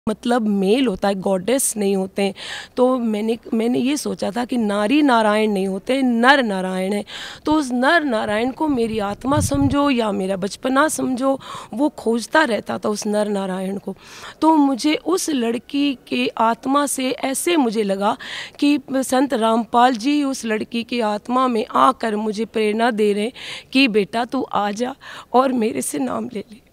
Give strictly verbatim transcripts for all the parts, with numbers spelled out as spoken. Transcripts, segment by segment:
मतलब मेल होता है, गॉडेस नहीं होते हैं। तो मैंने मैंने ये सोचा था कि नारी नारायण नहीं होते हैं, नर नारायण है। तो उस नर नारायण को मेरी आत्मा समझो या मेरा बचपना समझो, वो खोजता रहता था उस नर नारायण को। तो मुझे उस लड़की के आत्मा से ऐसे मुझे लगा कि संत रामपाल जी उस लड़की की आत्मा में आकर मुझे प्रेरणा दे रहे कि बेटा तू आ जा और मेरे से नाम ले ले।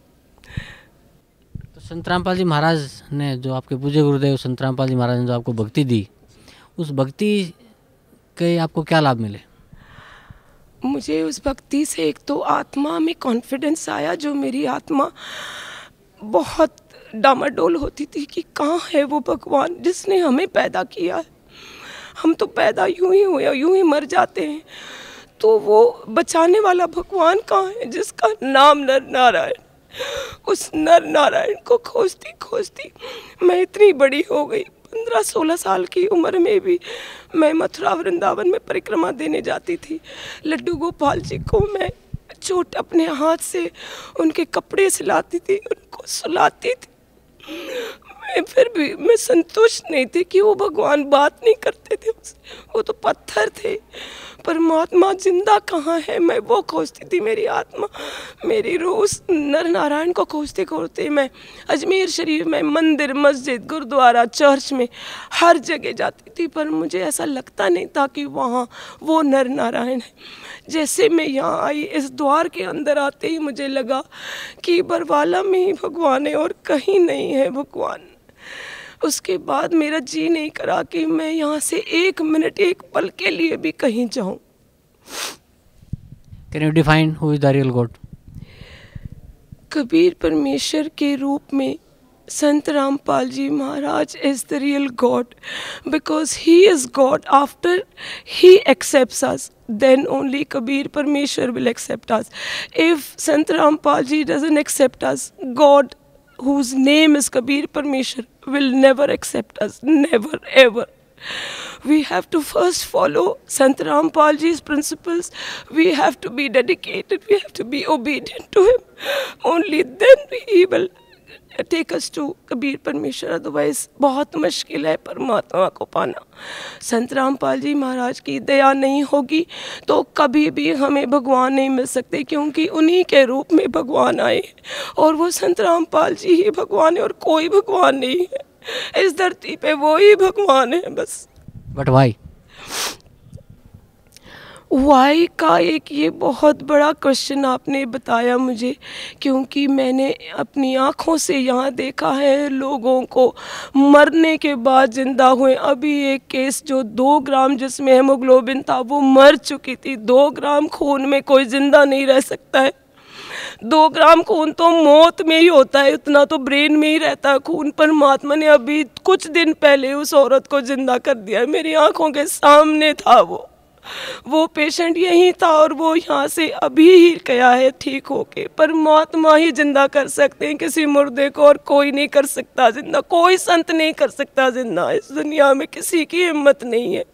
संत रामपाल जी महाराज ने जो आपके पूज्य गुरुदेव संत रामपाल जी महाराज ने जो आपको भक्ति दी, उस भक्ति के आपको क्या लाभ मिले? मुझे उस भक्ति से एक तो आत्मा में कॉन्फिडेंस आया, जो मेरी आत्मा बहुत डामाडोल होती थी कि कहाँ है वो भगवान जिसने हमें पैदा किया है। हम तो पैदा यूं ही हुए यूं ही मर जाते हैं, तो वो बचाने वाला भगवान कहाँ है जिसका नाम नर नारायण। उस नर नारायण को खोजती खोजती मैं इतनी बड़ी हो गई। पंद्रह सोलह साल की उम्र में भी मैं मथुरा वृंदावन में परिक्रमा देने जाती थी। लड्डू गोपाल जी को मैं चोट अपने हाथ से उनके कपड़े सिलाती थी, उनको सुलाती थी। मैं फिर भी मैं संतुष्ट नहीं थी कि वो भगवान बात नहीं करते थे, वो तो पत्थर थे। परमात्मा जिंदा कहाँ है, मैं वो खोजती थी। मेरी आत्मा मेरी रोज नर नारायण को खोजते खोजते मैं अजमेर शरीफ में मंदिर, मस्जिद, गुरुद्वारा, चर्च में हर जगह जाती थी, पर मुझे ऐसा लगता नहीं था कि वहाँ वो नर नारायण है। जैसे मैं यहाँ आई, इस द्वार के अंदर आते ही मुझे लगा कि बरवाला में ही भगवान है और कहीं नहीं है भगवान। उसके बाद मेरा जी नहीं करा कि मैं यहाँ से एक मिनट, एक पल के लिए भी कहीं जाऊं। Can you define who is the real God? Kabir परमेश्वर के रूप में संत रामपाल जी महाराज is the real God, because he is God. After he accepts us, then only Kabir Parmeshwar will accept us. If Sant Rampal ji doesn't accept us, God, whose name is Kabir Parmeshwar, will never accept us, never ever. We have to first follow Sant Rampal ji's principles. We have to be dedicated, we have to be obedient to him. Only then he will take us to Kabir परमेश्वर। Otherwise बहुत मुश्किल है परमात्मा को पाना। संत रामपाल जी महाराज की दया नहीं होगी तो कभी भी हमें भगवान नहीं मिल सकते, क्योंकि उन्हीं के रूप में भगवान आए और वो संत रामपाल जी ही भगवान है और कोई भगवान नहीं है इस धरती पे, वो ही भगवान है बस। बट वाई वाई का एक ये बहुत बड़ा क्वेश्चन आपने बताया मुझे, क्योंकि मैंने अपनी आँखों से यहाँ देखा है लोगों को मरने के बाद जिंदा हुए। अभी एक केस जो दो ग्राम जिसमें हेमोग्लोबिन था वो मर चुकी थी। दो ग्राम खून में कोई जिंदा नहीं रह सकता है। दो ग्राम खून तो मौत में ही होता है, उतना तो ब्रेन में ही रहता है खून। परमात्मा ने अभी कुछ दिन पहले उस औरत को जिंदा कर दिया, मेरी आँखों के सामने था। वो वो पेशेंट यही था और वो यहाँ से अभी ही गया है ठीक होके। परमात्मा ही जिंदा कर सकते हैं किसी मुर्दे को, और कोई नहीं कर सकता जिंदा, कोई संत नहीं कर सकता जिंदा। इस दुनिया में किसी की हिम्मत नहीं है।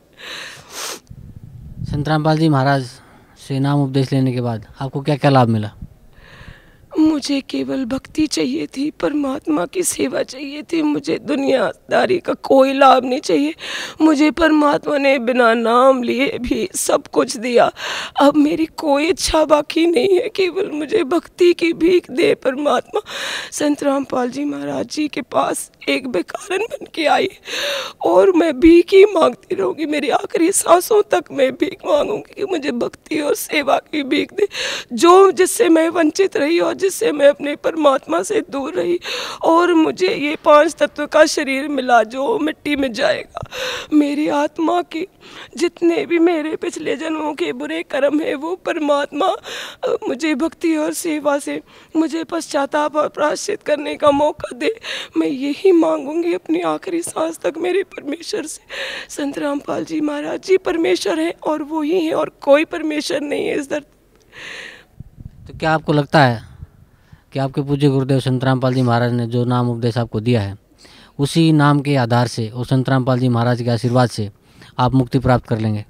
संत रामपाल जी महाराज से नाम उपदेश लेने के बाद आपको क्या क्या लाभ मिला? मुझे केवल भक्ति चाहिए थी, परमात्मा की सेवा चाहिए थी, मुझे दुनियादारी का कोई लाभ नहीं चाहिए। मुझे परमात्मा ने बिना नाम लिए भी सब कुछ दिया। अब मेरी कोई इच्छा बाकी नहीं है, केवल मुझे भक्ति की भीख दे परमात्मा। संत रामपाल जी महाराज जी के पास एक बेकारन बन के आई और मैं भीख ही मांगती रहूँगी, मेरी आखिरी सांसों तक मैं भीख मांगूंगी कि मुझे भक्ति और सेवा की भीख दे, जो जिससे मैं वंचित रही और जिससे मैं अपने परमात्मा से दूर रही। और मुझे ये पांच तत्व का शरीर मिला जो मिट्टी में जाएगा। मेरी आत्मा की जितने भी मेरे पिछले जन्मों के बुरे कर्म है वो परमात्मा मुझे भक्ति और सेवा से मुझे पश्चाताप और प्रायश्चित करने का मौका दे। मैं यही मांगूंगी अपनी आखिरी सांस तक मेरे परमेश्वर से। संत रामपाल जी महाराज जी परमेश्वर हैं और वो ही हैं और कोई परमेश्वर नहीं है इस धरती। तो क्या आपको लगता है कि आपके पूज्य गुरुदेव संत रामपाल जी महाराज ने जो नाम उपदेश आपको दिया है, उसी नाम के आधार से और संत रामपाल जी महाराज के आशीर्वाद से आप मुक्ति प्राप्त कर लेंगे?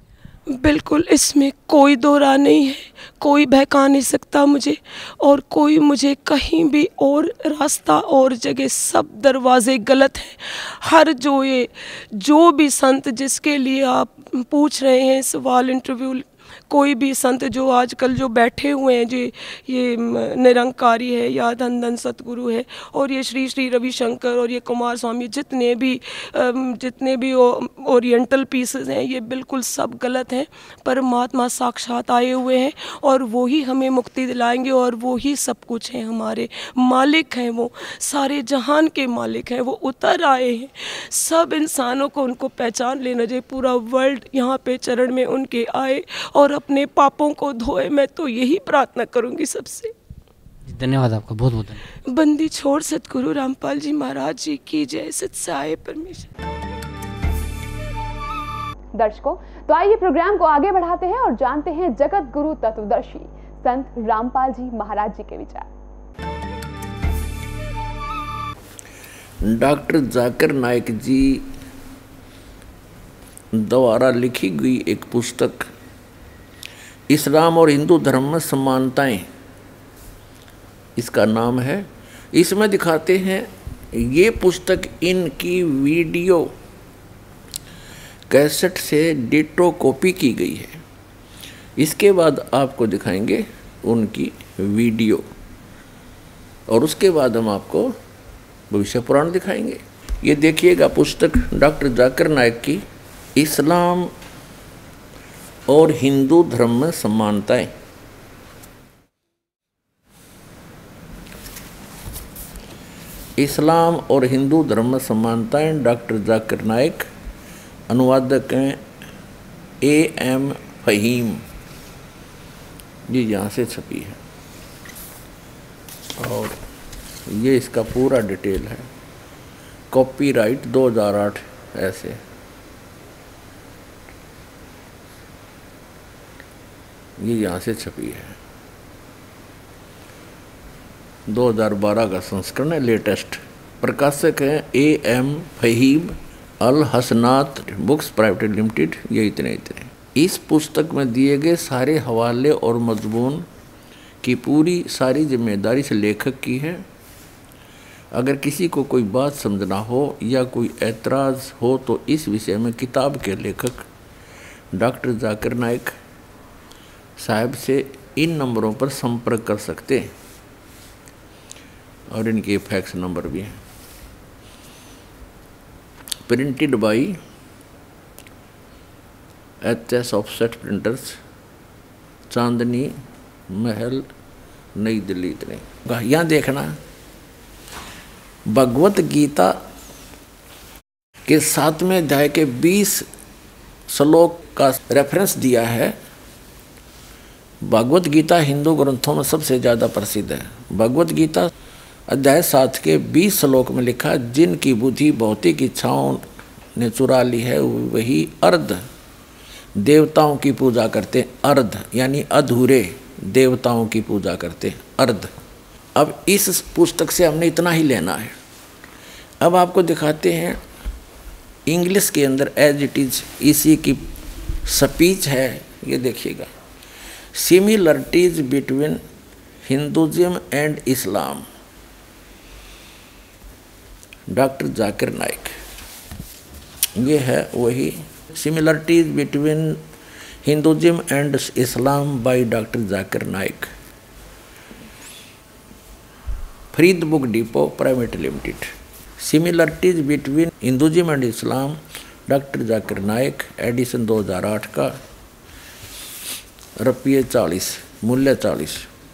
बिल्कुल, इसमें कोई दो राय नहीं है, कोई बहका नहीं सकता मुझे, और कोई मुझे कहीं भी और रास्ता और जगह, सब दरवाज़े गलत हैं। हर जो ये जो भी संत जिसके लिए आप पूछ रहे हैं सवाल, इंटरव्यू, कोई भी संत जो आजकल जो बैठे हुए हैं, जो ये निरंकारी है या धन धन सतगुरु है, और ये श्री श्री रविशंकर और ये कुमार स्वामी, जितने भी जितने भी ओरिएंटल पीसेस हैं, ये बिल्कुल सब गलत हैं। परमात्मा साक्षात आए हुए हैं और वो ही हमें मुक्ति दिलाएंगे, और वो ही सब कुछ हैं, हमारे मालिक हैं, वो सारे जहान के मालिक हैं, वो उतर आए हैं। सब इंसानों को उनको पहचान लेना चाहिए, पूरा वर्ल्ड यहाँ पे चरण में उनके आए और अपने पापों को धोए। मैं तो यही प्रार्थना करूंगी सबसे। धन्यवाद आपका, बहुत बहुत धन्यवाद। बंदी छोड़ सतगुरु रामपाल जी महाराज जी की जय। सत्साय परमेश्वर। दर्शकों, तो आइए प्रोग्राम को आगे बढ़ाते हैं और जानते हैं जगत गुरु तत्वदर्शी संत रामपाल जी महाराज जी के विचार। डॉक्टर जाकिर नाइक जी द्वारा लिखी गई एक पुस्तक इस्लाम और हिंदू धर्म में समानताएं, इसका नाम है। इसमें दिखाते हैं, ये पुस्तक इनकी वीडियो कैसेट से डिटो कॉपी की गई है। इसके बाद आपको दिखाएंगे उनकी वीडियो, और उसके बाद हम आपको भविष्य पुराण दिखाएंगे। ये देखिएगा पुस्तक डॉक्टर जाकिर नाइक की, इस्लाम और हिंदू धर्म में समानताएं। इस्लाम और हिंदू धर्म में समानताएं, डॉक्टर जाकिर नाइक, अनुवादक हैं ए एम फहीम। ये यहाँ से छपी है और ये इसका पूरा डिटेल है। कॉपीराइट दो हज़ार आठ ऐसे। ये यहाँ से छपी है। दो हज़ार बारह का संस्करण है, लेटेस्ट। प्रकाशक है A M Fahim Al Hasnat books private limited. ये इतने इतने। इस पुस्तक में दिए गए सारे हवाले और मजमून की पूरी सारी जिम्मेदारी से लेखक की है। अगर किसी को कोई बात समझना हो या कोई एतराज़ हो तो इस विषय में किताब के लेखक डॉक्टर जाकिर नाइक साहब से इन नंबरों पर संपर्क कर सकते हैं, और इनके फैक्स नंबर भी हैं। Printed by H S offset printers, Chandni Mahal, नई दिल्ली। इतने यहाँ देखना, भगवत गीता के सातवें अध्याय के बीस श्लोक का रेफरेंस दिया है। भगवत गीता हिंदू ग्रंथों में सबसे ज़्यादा प्रसिद्ध है। भगवत गीता अध्याय सात के बीस श्लोक में लिखा, जिनकी बुद्धि भौतिक इच्छाओं ने चुरा ली है वही अर्ध देवताओं की पूजा करते हैं। अर्ध यानी अधूरे देवताओं की पूजा करते हैं, अर्ध। अब इस पुस्तक से हमने इतना ही लेना है। अब आपको दिखाते हैं इंग्लिश के अंदर एज इट इज इसी की स्पीच है। ये देखिएगा, similarities between Hinduism and Islam, doctor Zakir Naik. ये है वही similarities between Hinduism and Islam by doctor Zakir Naik, Farid book depot private limited. Similarities between Hinduism and Islam, doctor Zakir Naik, edition दो हज़ार आठ का, रुपये चालीस, मूल्य चालीस।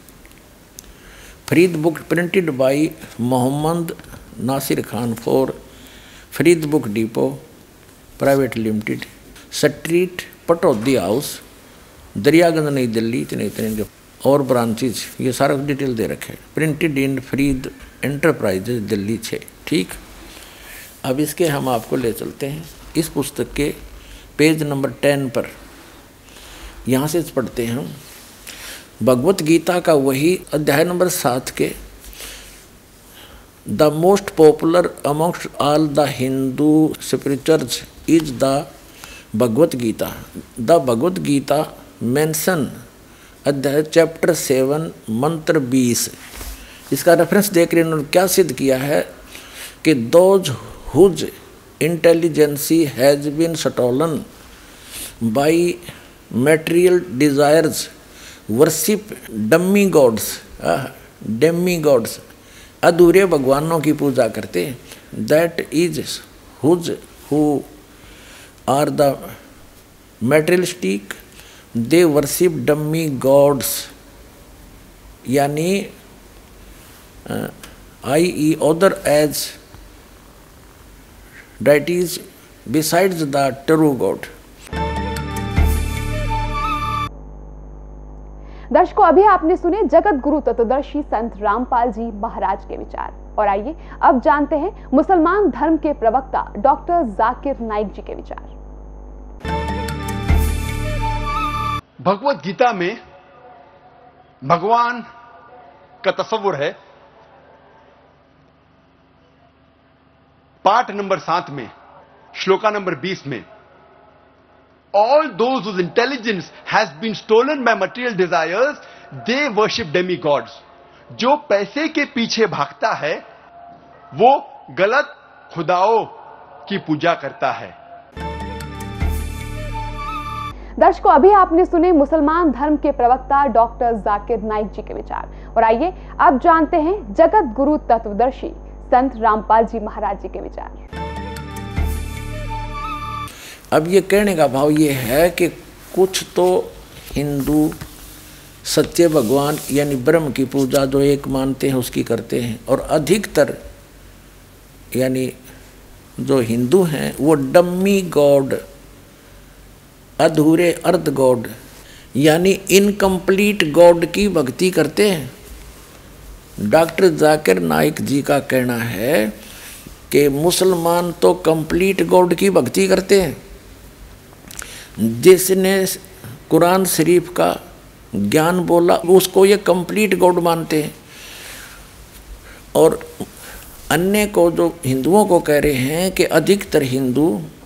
Farid book printed by Mohammad Nasir Khan for Farid book depot private limited, street Pataudi house, Daryaganj, नई दिल्ली। इतने इतने और ब्रांचेज ये सारा डिटेल दे रखे। Printed in Farid enterprises Delhi छः। ठीक, अब इसके हम आपको ले चलते हैं इस पुस्तक के पेज नंबर टेन पर। यहाँ से पढ़ते हैं हम भगवत गीता का वही अध्याय नंबर सात के, the most popular amongst all the Hindu spirituals is the Bhagavad Gita, the Bhagavad Gita mention अध्याय चैप्टर सेवन मंत्र बीस। इसका रेफरेंस देख रहे उन्होंने क्या सिद्ध किया है कि those whose intelligence has been stolen by material desires worship demi gods, demi gods, अधूरे भगवानों की पूजा करते हैं। That is whose who are the materialistic they worship demi gods, यानी I E other as deities besides the true God। दर्शकों, अभी आपने सुने जगत गुरु तत्वदर्शी संत रामपाल जी महाराज के विचार, और आइए अब जानते हैं मुसलमान धर्म के प्रवक्ता डॉक्टर जाकिर नाइक जी के विचार। भगवत गीता में भगवान का तस्वुर है। पाठ नंबर सात में श्लोका नंबर बीस में, all those whose intelligence has been stolen by material desires they worship demi gods. जो पैसे के पीछे भागता है वो गलत खुदाओं की पूजा करता है। दर्शकों, अभी आपने सुने मुसलमान धर्म के प्रवक्ता डॉक्टर जाकिर नाइक जी के विचार, और आइए अब जानते हैं जगत गुरु तत्वदर्शी संत रामपाल जी महाराज जी के विचार। अब ये कहने का भाव ये है कि कुछ तो हिंदू सच्चे भगवान यानी ब्रह्म की पूजा जो एक मानते हैं उसकी करते हैं, और अधिकतर यानी जो हिंदू हैं वो डम्मी गॉड, अधूरे अर्ध गॉड यानी इनकम्प्लीट गॉड की भक्ति करते हैं। डॉक्टर जाकिर नाइक जी का कहना है कि मुसलमान तो कंप्लीट गॉड की भक्ति करते हैं। जिसने कुरान शरीफ का ज्ञान बोला उसको ये कंप्लीट गॉड मानते हैं, और अन्य को जो हिंदुओं को कह रहे हैं कि अधिकतर हिंदू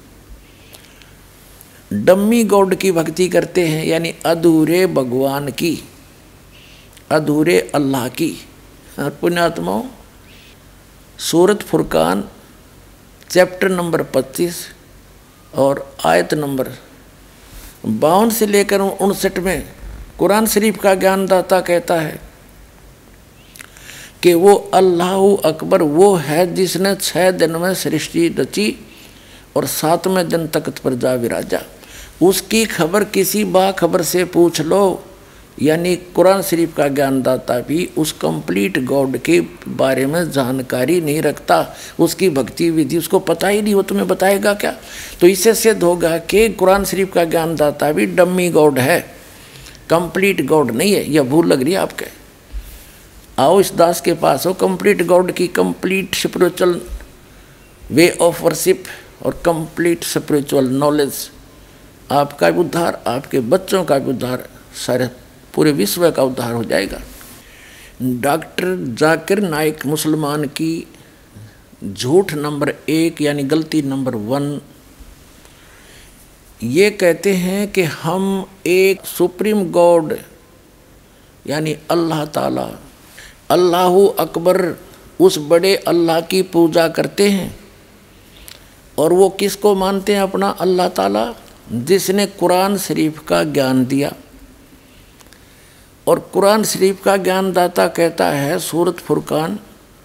डम्मी गॉड की भक्ति करते हैं, यानी अधूरे भगवान की, अधूरे अल्लाह की। और पुण्यात्माओं, सूरत फुरकान चैप्टर नंबर पच्चीस और आयत नंबर बावन से लेकर उनसठ में कुरान शरीफ का ज्ञानदाता कहता है कि वो अल्लाह अकबर वो है जिसने छः दिन में सृष्टि रची और सातवें दिन तख्त पर जा विराजा। उसकी खबर किसी बाखबर से पूछ लो, यानी कुरान शरीफ का ज्ञानदाता भी उस कंप्लीट गॉड के बारे में जानकारी नहीं रखता, उसकी भक्ति विधि उसको पता ही नहीं, वो तुम्हें बताएगा क्या। तो इससे सिद्ध होगा कि कुरान शरीफ का ज्ञानदाता भी डम्मी गॉड है, कंप्लीट गॉड नहीं है। यह भूल लग रही है आपके। आओ इस दास के पास हो, कंप्लीट गॉड की complete spiritual way of worship और कंप्लीट स्पिरिचुअल नॉलेज, आपका भी उद्धार, आपके बच्चों का भी उद्धार, सारे पूरे विश्व का उद्धार हो जाएगा। डॉक्टर जाकिर नाइक मुसलमान की झूठ नंबर एक यानी गलती नंबर वन ये कहते हैं कि हम एक सुप्रीम गॉड यानी अल्लाह ताला, अल्लाह अकबर, उस बड़े अल्लाह की पूजा करते हैं। और वो किसको मानते हैं अपना अल्लाह ताला? जिसने कुरान शरीफ का ज्ञान दिया। और कुरान शरीफ का ज्ञानदाता कहता है सूरत फुरकान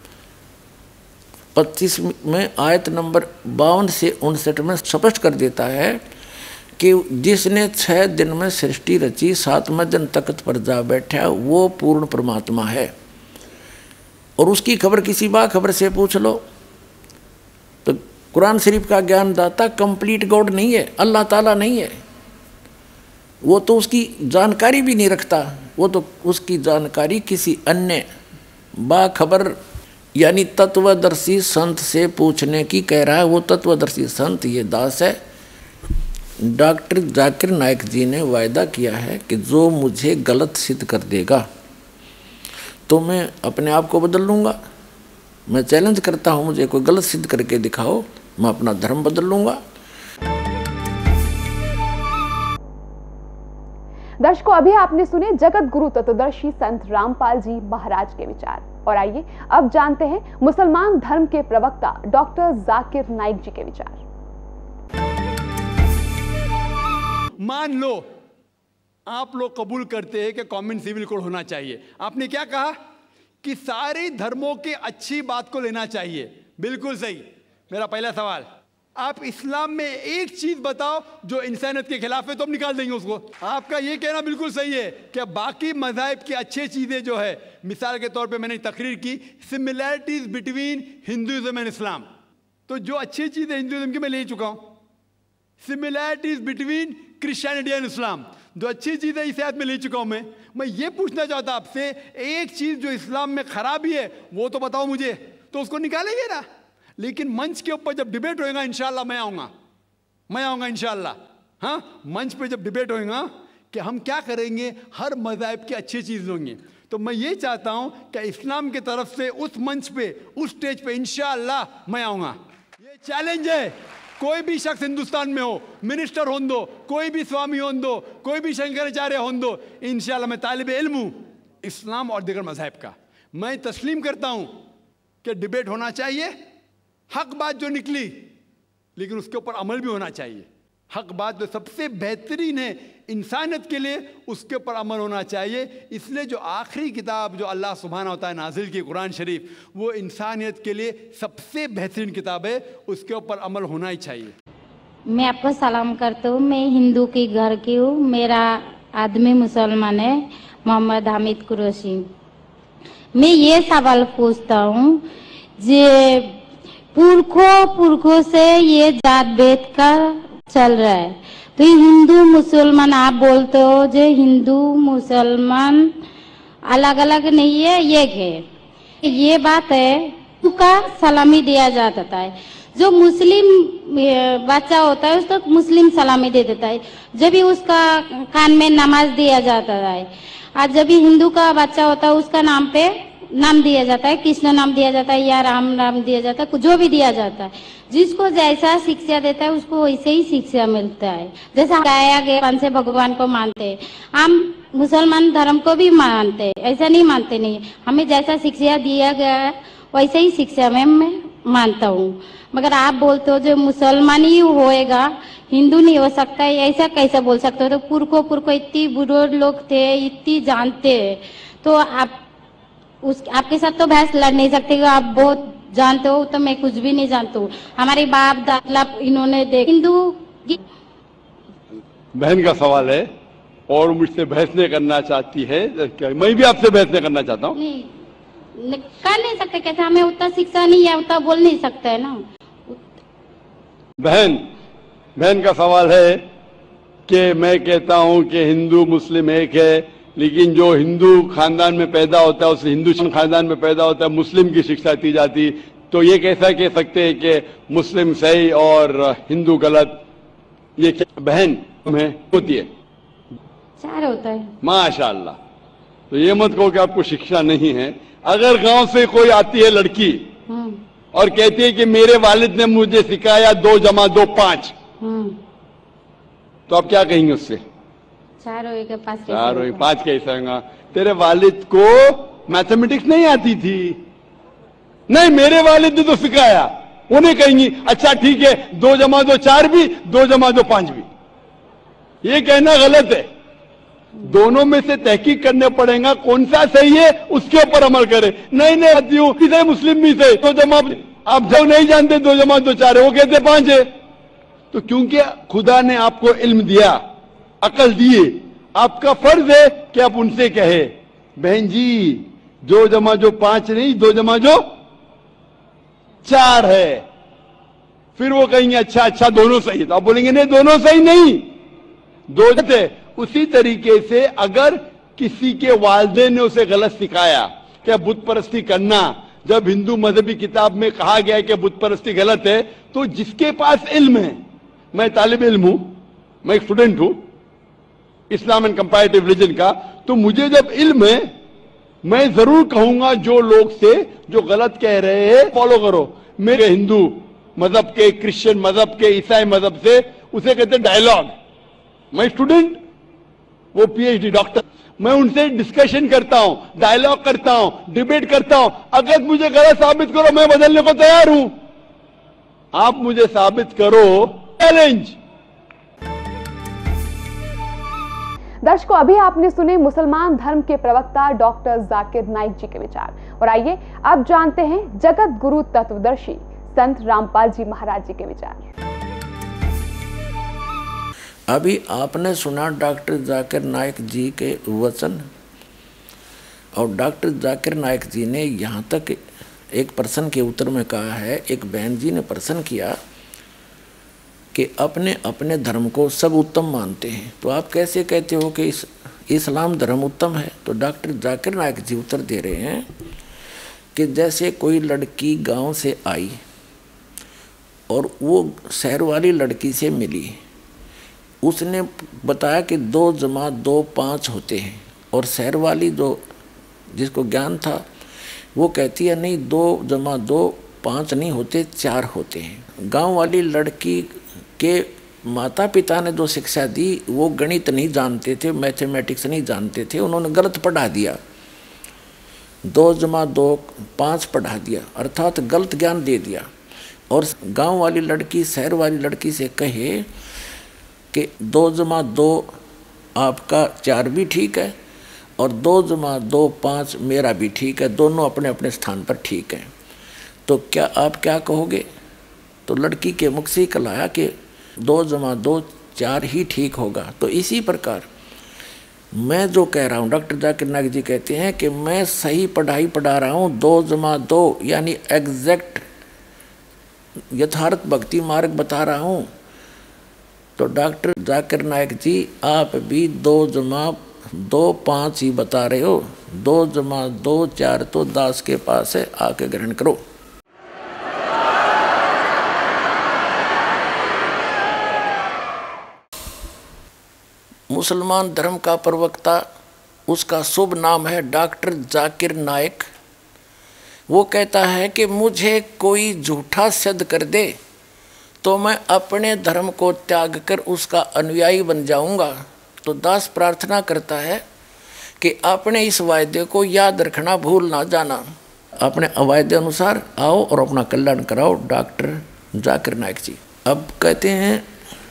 पच्चीस में आयत नंबर बावन से उनसठ में स्पष्ट कर देता है कि जिसने छः दिन में सृष्टि रची, सातवें दिन तख्त पर जा बैठा, वो पूर्ण परमात्मा है। और उसकी खबर किसी बा खबर से पूछ लो। तो कुरान शरीफ का ज्ञानदाता कंप्लीट गॉड नहीं है, अल्लाह ताला नहीं है। वो तो उसकी जानकारी भी नहीं रखता, वो तो उसकी जानकारी किसी अन्य बाखबर यानी तत्वदर्शी संत से पूछने की कह रहा है। वो तत्वदर्शी संत ये दास है। डॉक्टर जाकिर नाइक जी ने वायदा किया है कि जो मुझे गलत सिद्ध कर देगा तो मैं अपने आप को बदल लूँगा। मैं चैलेंज करता हूँ, मुझे कोई गलत सिद्ध करके दिखाओ, मैं अपना धर्म बदल लूँगा। दर्शकों, अभी आपने सुने जगत गुरु तत्वदर्शी संत रामपाल जी महाराज के विचार। और आइए अब जानते हैं मुसलमान धर्म के प्रवक्ता डॉक्टर जाकिर नाइक जी के विचार। मान लो आप लोग कबूल करते हैं कि कॉमन सिविल कोड होना चाहिए। आपने क्या कहा कि सारे धर्मों की अच्छी बात को लेना चाहिए। बिल्कुल सही। मेरा पहला सवाल, आप इस्लाम में एक चीज बताओ जो इंसानियत के खिलाफ है तो हम निकाल देंगे उसको। आपका ये कहना बिल्कुल सही है कि बाकी मज़ाहिब की अच्छी चीजें जो है, मिसाल के तौर पे मैंने तकरीर की similarities between Hinduism and Islam, तो जो अच्छी चीजें हिंदुइज्म की मैं ले चुका हूं। Similarities between Christianity and Islam, जो अच्छी चीजें इस आयत में ले चुका हूं मैं। मैं ये पूछना चाहता आपसे, एक चीज जो इस्लाम में खराबी है वो तो बताओ मुझे, तो उसको निकालेंगे ना। लेकिन मंच के ऊपर जब डिबेट होएगा इंशाल्लाह मैं आऊंगा, मैं आऊंगा इंशाल्लाह। हाँ, मंच पे जब डिबेट होएगा कि हम क्या करेंगे, हर मज़हब की अच्छी चीज होंगी। तो मैं ये चाहता हूं कि इस्लाम की तरफ से उस मंच पे, उस स्टेज पे इंशाल्लाह मैं आऊंगा। ये चैलेंज है। कोई भी शख्स हिंदुस्तान में हो, मिनिस्टर हों दो, कोई भी स्वामी हों दो, कोई भी शंकराचार्य हों दो, इंशाल्लाह मैं तालिब इल्म हूं इस्लाम और दीगर मज़हब का। मैं तस्लीम करता हूं कि डिबेट होना चाहिए, हक बात जो निकली, लेकिन उसके ऊपर अमल भी होना चाहिए। हक बात जो सबसे बेहतरीन है इंसानियत के लिए, उसके ऊपर अमल होना चाहिए। इसलिए जो आखिरी किताब जो अल्लाह सुब्हानहू व तआला नाजिल की कुरान शरीफ, वो इंसानियत के लिए सबसे बेहतरीन किताब है, उसके ऊपर अमल होना ही चाहिए। मैं आपको सलाम करता हूँ। मैं हिंदू के घर की हूँ। मेरा आदमी मुसलमान है, मोहम्मद हामिद कुरैशी। मैं ये सवाल पूछता हूँ, जे पुरखों पुरखों से ये जात भेद का चल रहा है, तो हिंदू मुसलमान आप बोलते हो जो हिंदू मुसलमान अलग अलग नहीं है, एक है। ये बात है, उसका सलामी दिया जाता है। जो मुस्लिम बच्चा होता है उसको मुस्लिम सलामी दे देता है, जब भी उसका कान में नमाज दिया जाता है। और जब भी हिंदू का बच्चा होता है उसका नाम पे नाम दिया जाता है, कृष्ण नाम दिया जाता है या राम नाम दिया जाता है, जो भी दिया जाता है। जिसको जैसा शिक्षा देता है उसको वैसे ही शिक्षा मिलता है। जैसा गाया गया भगवान से भगवान को मानते हैं, हम मुसलमान धर्म को भी मानते हैं, ऐसा नहीं मानते नहीं। हमें जैसा शिक्षा दिया गया है वैसे ही शिक्षा में मैं मानता हूँ। मगर आप बोलते हो जो मुसलमान ही होएगा, हिंदू नहीं हो सकता है, ऐसा कैसे बोल सकते हो? तो पुरखों पुरखों इतनी बुजुर्ग लोग थे, इतनी जानते हैं, तो आप उस आपके साथ तो बहस लड़ नहीं सकते। आप बहुत जानते हो, तो मैं कुछ भी नहीं जानता हूँ। हमारे बाप दादा इन्होंने देख हिंदू की बहन का सवाल है और मुझसे बहस नहीं करना चाहती है। मैं भी आपसे बहस नहीं करना चाहता हूँ। नहीं, नहीं कर नहीं सकते। कैसे? हमें उतना शिक्षा नहीं है, उतना बोल नहीं सकते है ना। बहन बहन का सवाल है कि मैं कहता हूँ कि हिंदू मुस्लिम एक है, लेकिन जो हिंदू खानदान में पैदा होता है, उस हिंदू खानदान में पैदा होता है, मुस्लिम की शिक्षा दी जाती, तो ये कैसा कह सकते हैं कि मुस्लिम सही और हिंदू गलत? ये क्या बहन में होती है? चार होता है। माशाअल्लाह। तो ये मत कहो कि आपको शिक्षा नहीं है। अगर गांव से कोई आती है लड़की और कहती है कि मेरे वालिद ने मुझे सिखाया दो जमा दो पांच, तो आप क्या कहेंगे उससे? चार हो के पास चार हो पांच कैसे होगा? तेरे वालिद को मैथमेटिक्स नहीं आती थी? नहीं, मेरे वालिद ने तो सिखाया। उन्हें कहेंगी अच्छा ठीक है, दो जमा दो चार भी, दो जमा दो पांच भी। ये कहना गलत है। दोनों में से तहकीक करने पड़ेगा, कौन सा सही है उसके ऊपर अमल करे। नहीं नहीं आती हूँ, इसे मुस्लिम भी से दो जमा, आप जो नहीं जानते दो जमा दो चार है, वो कहते पांच है। तो क्योंकि खुदा ने आपको इल्म दिया, अकल दिए, आपका फर्ज है कि आप उनसे कहे बहन जी दो जमा जो पांच नहीं, दो जमा जो चार है। फिर वो कहेंगे अच्छा अच्छा दोनों सही है, तो आप बोलेंगे नहीं दोनों सही नहीं, दो थे। उसी तरीके से अगर किसी के वालिदैन ने उसे गलत सिखाया क्या बुत परस्ती करना, जब हिंदू मजहबी किताब में कहा गया है कि बुत परस्ती गलत है, तो जिसके पास इल्म है, मैं तालिब इल्म हूं, मैं एक स्टूडेंट हूं इस्लाम एंड कंपैरेटिव रिलीजन का, तो मुझे जब इल्म है मैं जरूर कहूंगा जो लोग से जो गलत कह रहे हैं फॉलो करो। मेरे हिंदू मजहब के, क्रिश्चियन मजहब के, ईसाई मजहब से, उसे कहते डायलॉग। मैं स्टूडेंट, वो पीएचडी डॉक्टर, मैं उनसे डिस्कशन करता हूं, डायलॉग करता हूं, डिबेट करता हूं। अगर मुझे गलत साबित करो, मैं बदलने को तैयार हूं। आप मुझे साबित करो, चैलेंज। दर्शकों, अभी आपने सुने मुसलमान धर्म के प्रवक्ता डॉक्टर जाकिर नाइक जी के विचार, और आइए अब जानते हैं जगत गुरु तत्वदर्शी संत रामपाल जी महाराज जी के विचार। अभी आपने सुना डॉक्टर जाकिर नाइक जी के वचन, और डॉक्टर जाकिर नाइक जी ने यहाँ तक एक प्रश्न के उत्तर में कहा है, एक बहन जी ने प्रश्न किया कि अपने अपने धर्म को सब उत्तम मानते हैं, तो आप कैसे कहते हो कि इस इस्लाम धर्म उत्तम है? तो डॉक्टर जाकिर नाइक जी उत्तर दे रहे हैं कि जैसे कोई लड़की गांव से आई और वो शहर वाली लड़की से मिली, उसने बताया कि दो जमा दो पाँच होते हैं, और शहर वाली जो जिसको ज्ञान था वो कहती है नहीं, दो जमा दो पाँच नहीं होते, चार होते हैं। गांव वाली लड़की के माता पिता ने जो शिक्षा दी वो गणित नहीं जानते थे, मैथमेटिक्स नहीं जानते थे, उन्होंने गलत पढ़ा दिया, दो जमा दो पाँच पढ़ा दिया, अर्थात गलत ज्ञान दे दिया। और गांव वाली लड़की शहर वाली लड़की से कहे कि दो जमा दो आपका चार भी ठीक है और दो जमा दो पाँच मेरा भी ठीक है, दोनों अपने अपने स्थान पर ठीक हैं, तो क्या आप क्या कहोगे? तो लड़की के मुख से कल आया कि दो जमा दो चार ही ठीक होगा। तो इसी प्रकार मैं जो कह रहा हूँ, डॉक्टर जाकिर नाइक जी कहते हैं कि मैं सही पढ़ाई पढ़ा रहा हूँ, दो जमा दो यानी एग्जैक्ट यथार्थ भक्ति मार्ग बता रहा हूँ। तो डॉक्टर जाकिर नाइक जी आप भी दो जमा दो पाँच ही बता रहे हो, दो जमा दो चार तो दास के पास है, आके ग्रहण करो। मुसलमान धर्म का प्रवक्ता, उसका शुभ नाम है डॉक्टर जाकिर नाइक। वो कहता है कि मुझे कोई झूठा सिद्ध कर दे तो मैं अपने धर्म को त्याग कर उसका अनुयायी बन जाऊंगा। तो दास प्रार्थना करता है कि अपने इस वायदे को याद रखना, भूल ना जाना। अपने वायदे अनुसार आओ और अपना कल्याण कराओ, डॉक्टर जाकिर नाइक जी। अब कहते हैं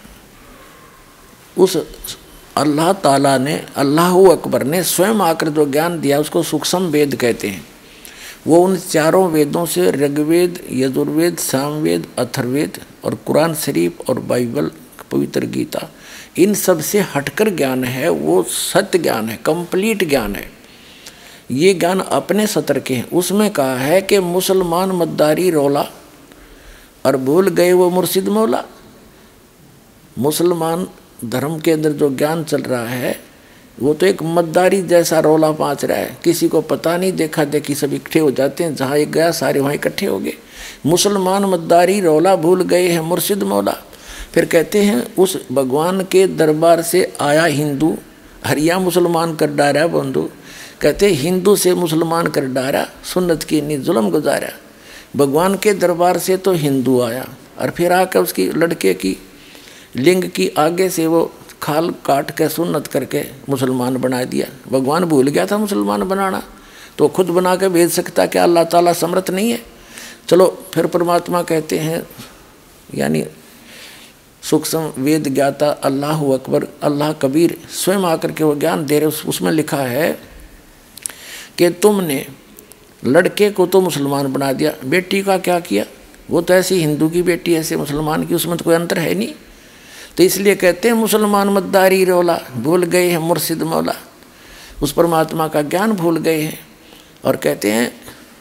उस अल्लाह ताला ने, अल्लाह अकबर ने स्वयं आकर जो ज्ञान दिया उसको सूक्ष्म वेद कहते हैं। वो उन चारों वेदों से ऋग्वेद, यजुर्वेद, सामवेद, अथर्ववेद और कुरान शरीफ और बाइबल, पवित्र गीता, इन सब से हटकर ज्ञान है, वो सत्य ज्ञान है, कंप्लीट ज्ञान है। ये ज्ञान अपने सतर के हैं। उसमें कहा है कि मुसलमान मद्दारी रोला और भूल गए वो मुर्शिद मौला। मुसलमान धर्म के अंदर जो ज्ञान चल रहा है वो तो एक मद्दारी जैसा रोला पाँच रहा है, किसी को पता नहीं, देखा देखी सब इकट्ठे हो जाते हैं, जहाँ एक गया सारे वहाँ इकट्ठे हो गए। मुसलमान मद्दारी रोला भूल गए हैं मुर्शिद मौला। फिर कहते हैं उस भगवान के दरबार से आया हिंदू, हरिया मुसलमान कर डारा बंधु। कहते हिंदू से मुसलमान कर डारा, सुन्नत की नी जुल्म गुजारा। भगवान के दरबार से तो हिंदू आया और फिर आकर उसकी लड़के की लिंग की आगे से वो खाल काट के सुन्नत करके मुसलमान बना दिया। भगवान भूल गया था मुसलमान बनाना, तो खुद बना के भेज सकता, क्या अल्लाह ताला समर्थ नहीं है? चलो फिर परमात्मा कहते हैं, यानी सूक्ष्म वेद ज्ञाता अल्लाह अकबर, अल्लाह कबीर स्वयं आकर के वो ज्ञान दे रहे। उसमें लिखा है कि तुमने लड़के को तो मुसलमान बना दिया, बेटी का क्या किया? वो तो ऐसी हिंदू की बेटी ऐसे मुसलमान की, उसमें तो कोई अंतर है नहीं। तो इसलिए कहते हैं मुसलमान मद्दारी रोला, भूल गए हैं मुर्शिद मौला। उस परमात्मा का ज्ञान भूल गए हैं। और कहते हैं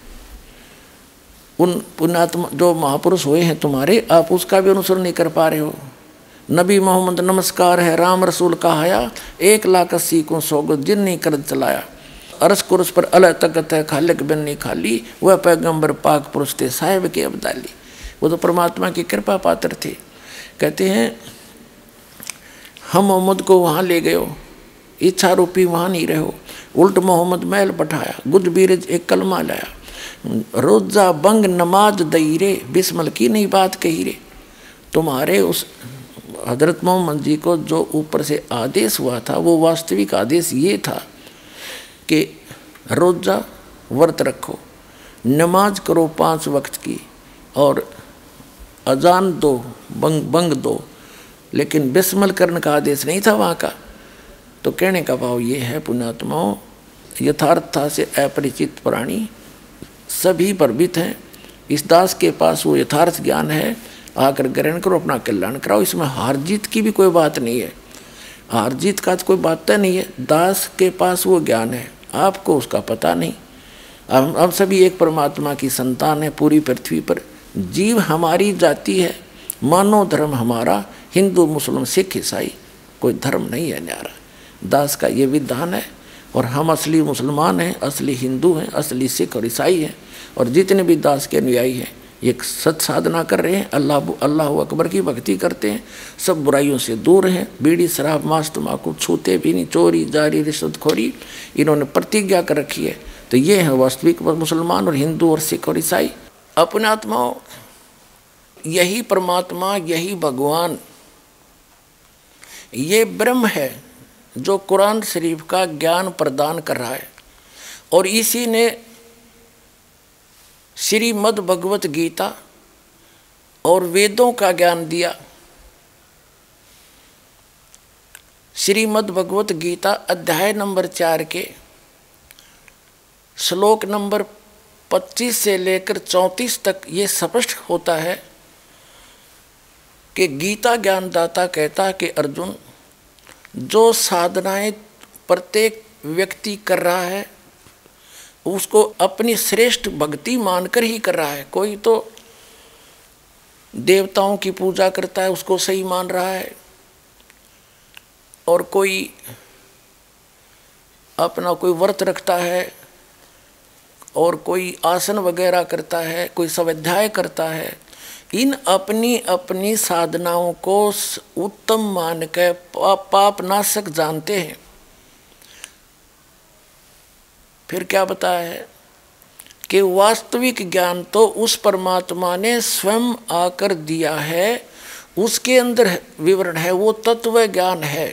उन पुण्यात्मा जो महापुरुष हुए हैं तुम्हारे, आप उसका भी अनुसरण नहीं कर पा रहे हो। नबी मोहम्मद नमस्कार है, राम रसूल कहाया, एक लाख अस्सी को सौगत जिन नहीं कर चलाया। अरस कुरस पर अल तकत है, खालिक बिन नहीं खाली, वह पैगंबर पाक पुरुष थे साहिब के अब्दाली। वो तो परमात्मा की कृपा पात्र थे। कहते हैं हम मोहम्मद को वहाँ ले गए हो, इच्छा रूपी वहाँ नहीं रहो। उल्ट मोहम्मद महल पठाया, गुज बीरज एक कलमा लाया, रोजा बंग नमाज दई रे, बिस्मल की नहीं बात कही रे। तुम्हारे उस हजरत मोहम्मद जी को जो ऊपर से आदेश हुआ था वो वास्तविक आदेश ये था कि रोज़ा व्रत रखो, नमाज करो पांच वक्त की, और अजान दो, बंग बंग दो, लेकिन बिस्मिल करने का आदेश नहीं था वहाँ का। तो कहने का भाव ये है पुण्यात्माओं, यथार्थता से अपरिचित प्राणी सभी प्रभित हैं। इस दास के पास वो यथार्थ ज्ञान है, आकर ग्रहण करो, अपना कल्याण कराओ। इसमें हार जीत की भी कोई बात नहीं है, हार जीत का तो कोई बात नहीं है। दास के पास वो ज्ञान है, आपको उसका पता नहीं। अब अब सभी एक परमात्मा की संतान है पूरी पृथ्वी पर। जीव हमारी जाति है, मानव धर्म हमारा हिंदू मुस्लिम सिख ईसाई, कोई धर्म नहीं है न्यारा। दास का ये विधान है, और हम असली मुसलमान हैं, असली हिंदू हैं, असली सिख और ईसाई हैं। और जितने भी दास के अनुयायी हैं ये सत साधना कर रहे हैं, अल्लाह अल्लाह अकबर की भक्ति करते हैं, सब बुराइयों से दूर हैं, बीड़ी शराब मांस तम्बाकू छूते भी नहीं, चोरी जारी रिश्वतखोरी इन्होंने प्रतिज्ञा कर रखी है। तो ये है वास्तविक मुसलमान और हिंदू और सिख और ईसाई। अपने आत्माओं, यही परमात्मा, यही भगवान, ये ब्रह्म है जो कुरान शरीफ का ज्ञान प्रदान कर रहा है। और इसी ने श्रीमद् भगवत गीता और वेदों का ज्ञान दिया। श्रीमद् भगवत गीता अध्याय नंबर चार के श्लोक नंबर पच्चीस से लेकर चौंतीस तक ये स्पष्ट होता है कि गीता ज्ञानदाता कहता है कि अर्जुन, जो साधनाएं प्रत्येक व्यक्ति कर रहा है उसको अपनी श्रेष्ठ भक्ति मानकर ही कर रहा है। कोई तो देवताओं की पूजा करता है, उसको सही मान रहा है, और कोई अपना कोई व्रत रखता है, और कोई आसन वगैरह करता है, कोई स्वाध्याय करता है। इन अपनी अपनी साधनाओं को उत्तम मान के पाप नाशक जानते हैं। फिर क्या बताया है कि वास्तविक ज्ञान तो उस परमात्मा ने स्वयं आकर दिया है, उसके अंदर विवरण है, वो तत्व ज्ञान है।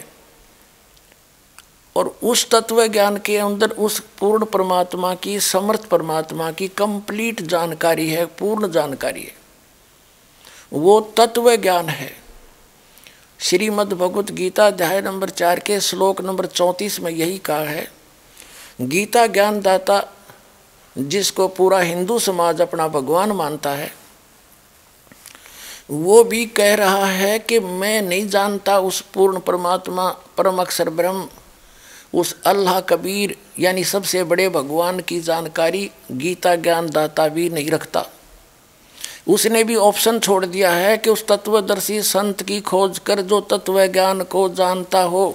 और उस तत्व ज्ञान के अंदर उस पूर्ण परमात्मा की, समर्थ परमात्मा की कंप्लीट जानकारी है, पूर्ण जानकारी है, वो तत्व ज्ञान है। श्रीमद् भगवत गीता अध्याय नंबर चार के श्लोक नंबर चौंतीस में यही कहा है। गीता ज्ञानदाता जिसको पूरा हिंदू समाज अपना भगवान मानता है, वो भी कह रहा है कि मैं नहीं जानता उस पूर्ण परमात्मा, परम अक्षर ब्रह्म, उस अल्लाह कबीर यानी सबसे बड़े भगवान की जानकारी गीता ज्ञानदाता भी नहीं रखता। उसने भी ऑप्शन छोड़ दिया है कि उस तत्वदर्शी संत की खोज कर जो तत्व ज्ञान को जानता हो।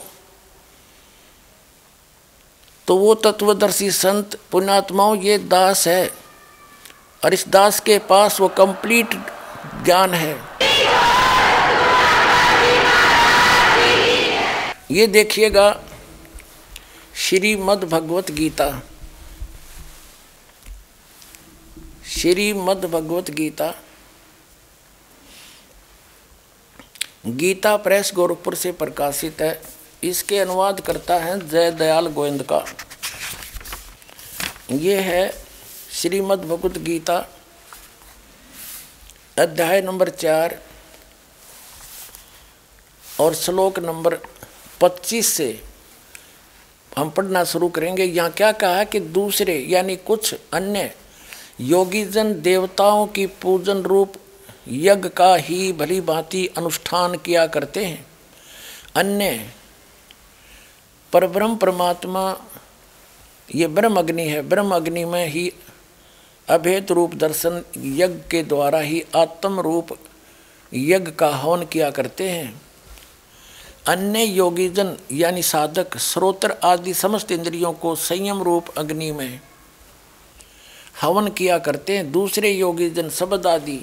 तो वो तत्वदर्शी संत पुण्यात्माओं ये दास है, और इस दास के पास वो कंप्लीट ज्ञान है। ये देखिएगा श्रीमद् भगवत गीता, श्रीमद् भगवत गीता गीता प्रेस गोरखपुर से प्रकाशित है। इसके अनुवाद करता है जय दयाल गोविंद का। ये है श्रीमद् भगवत गीता अध्याय नंबर चार और श्लोक नंबर पच्चीस से हम पढ़ना शुरू करेंगे। यहाँ क्या कहा कि दूसरे यानी कुछ अन्य योगीजन देवताओं की पूजन रूप यज्ञ का ही भली भांति अनुष्ठान किया करते हैं। अन्य परब्रह्म परमात्मा ये ब्रह्म अग्नि है, ब्रह्म अग्नि में ही अभेद रूप दर्शन यज्ञ के द्वारा ही आत्म रूप यज्ञ का हवन किया करते हैं। अन्य योगीजन यानी साधक श्रोत्र आदि समस्त इंद्रियों को संयम रूप अग्नि में हवन किया करते हैं। दूसरे योगीजन शब्द आदि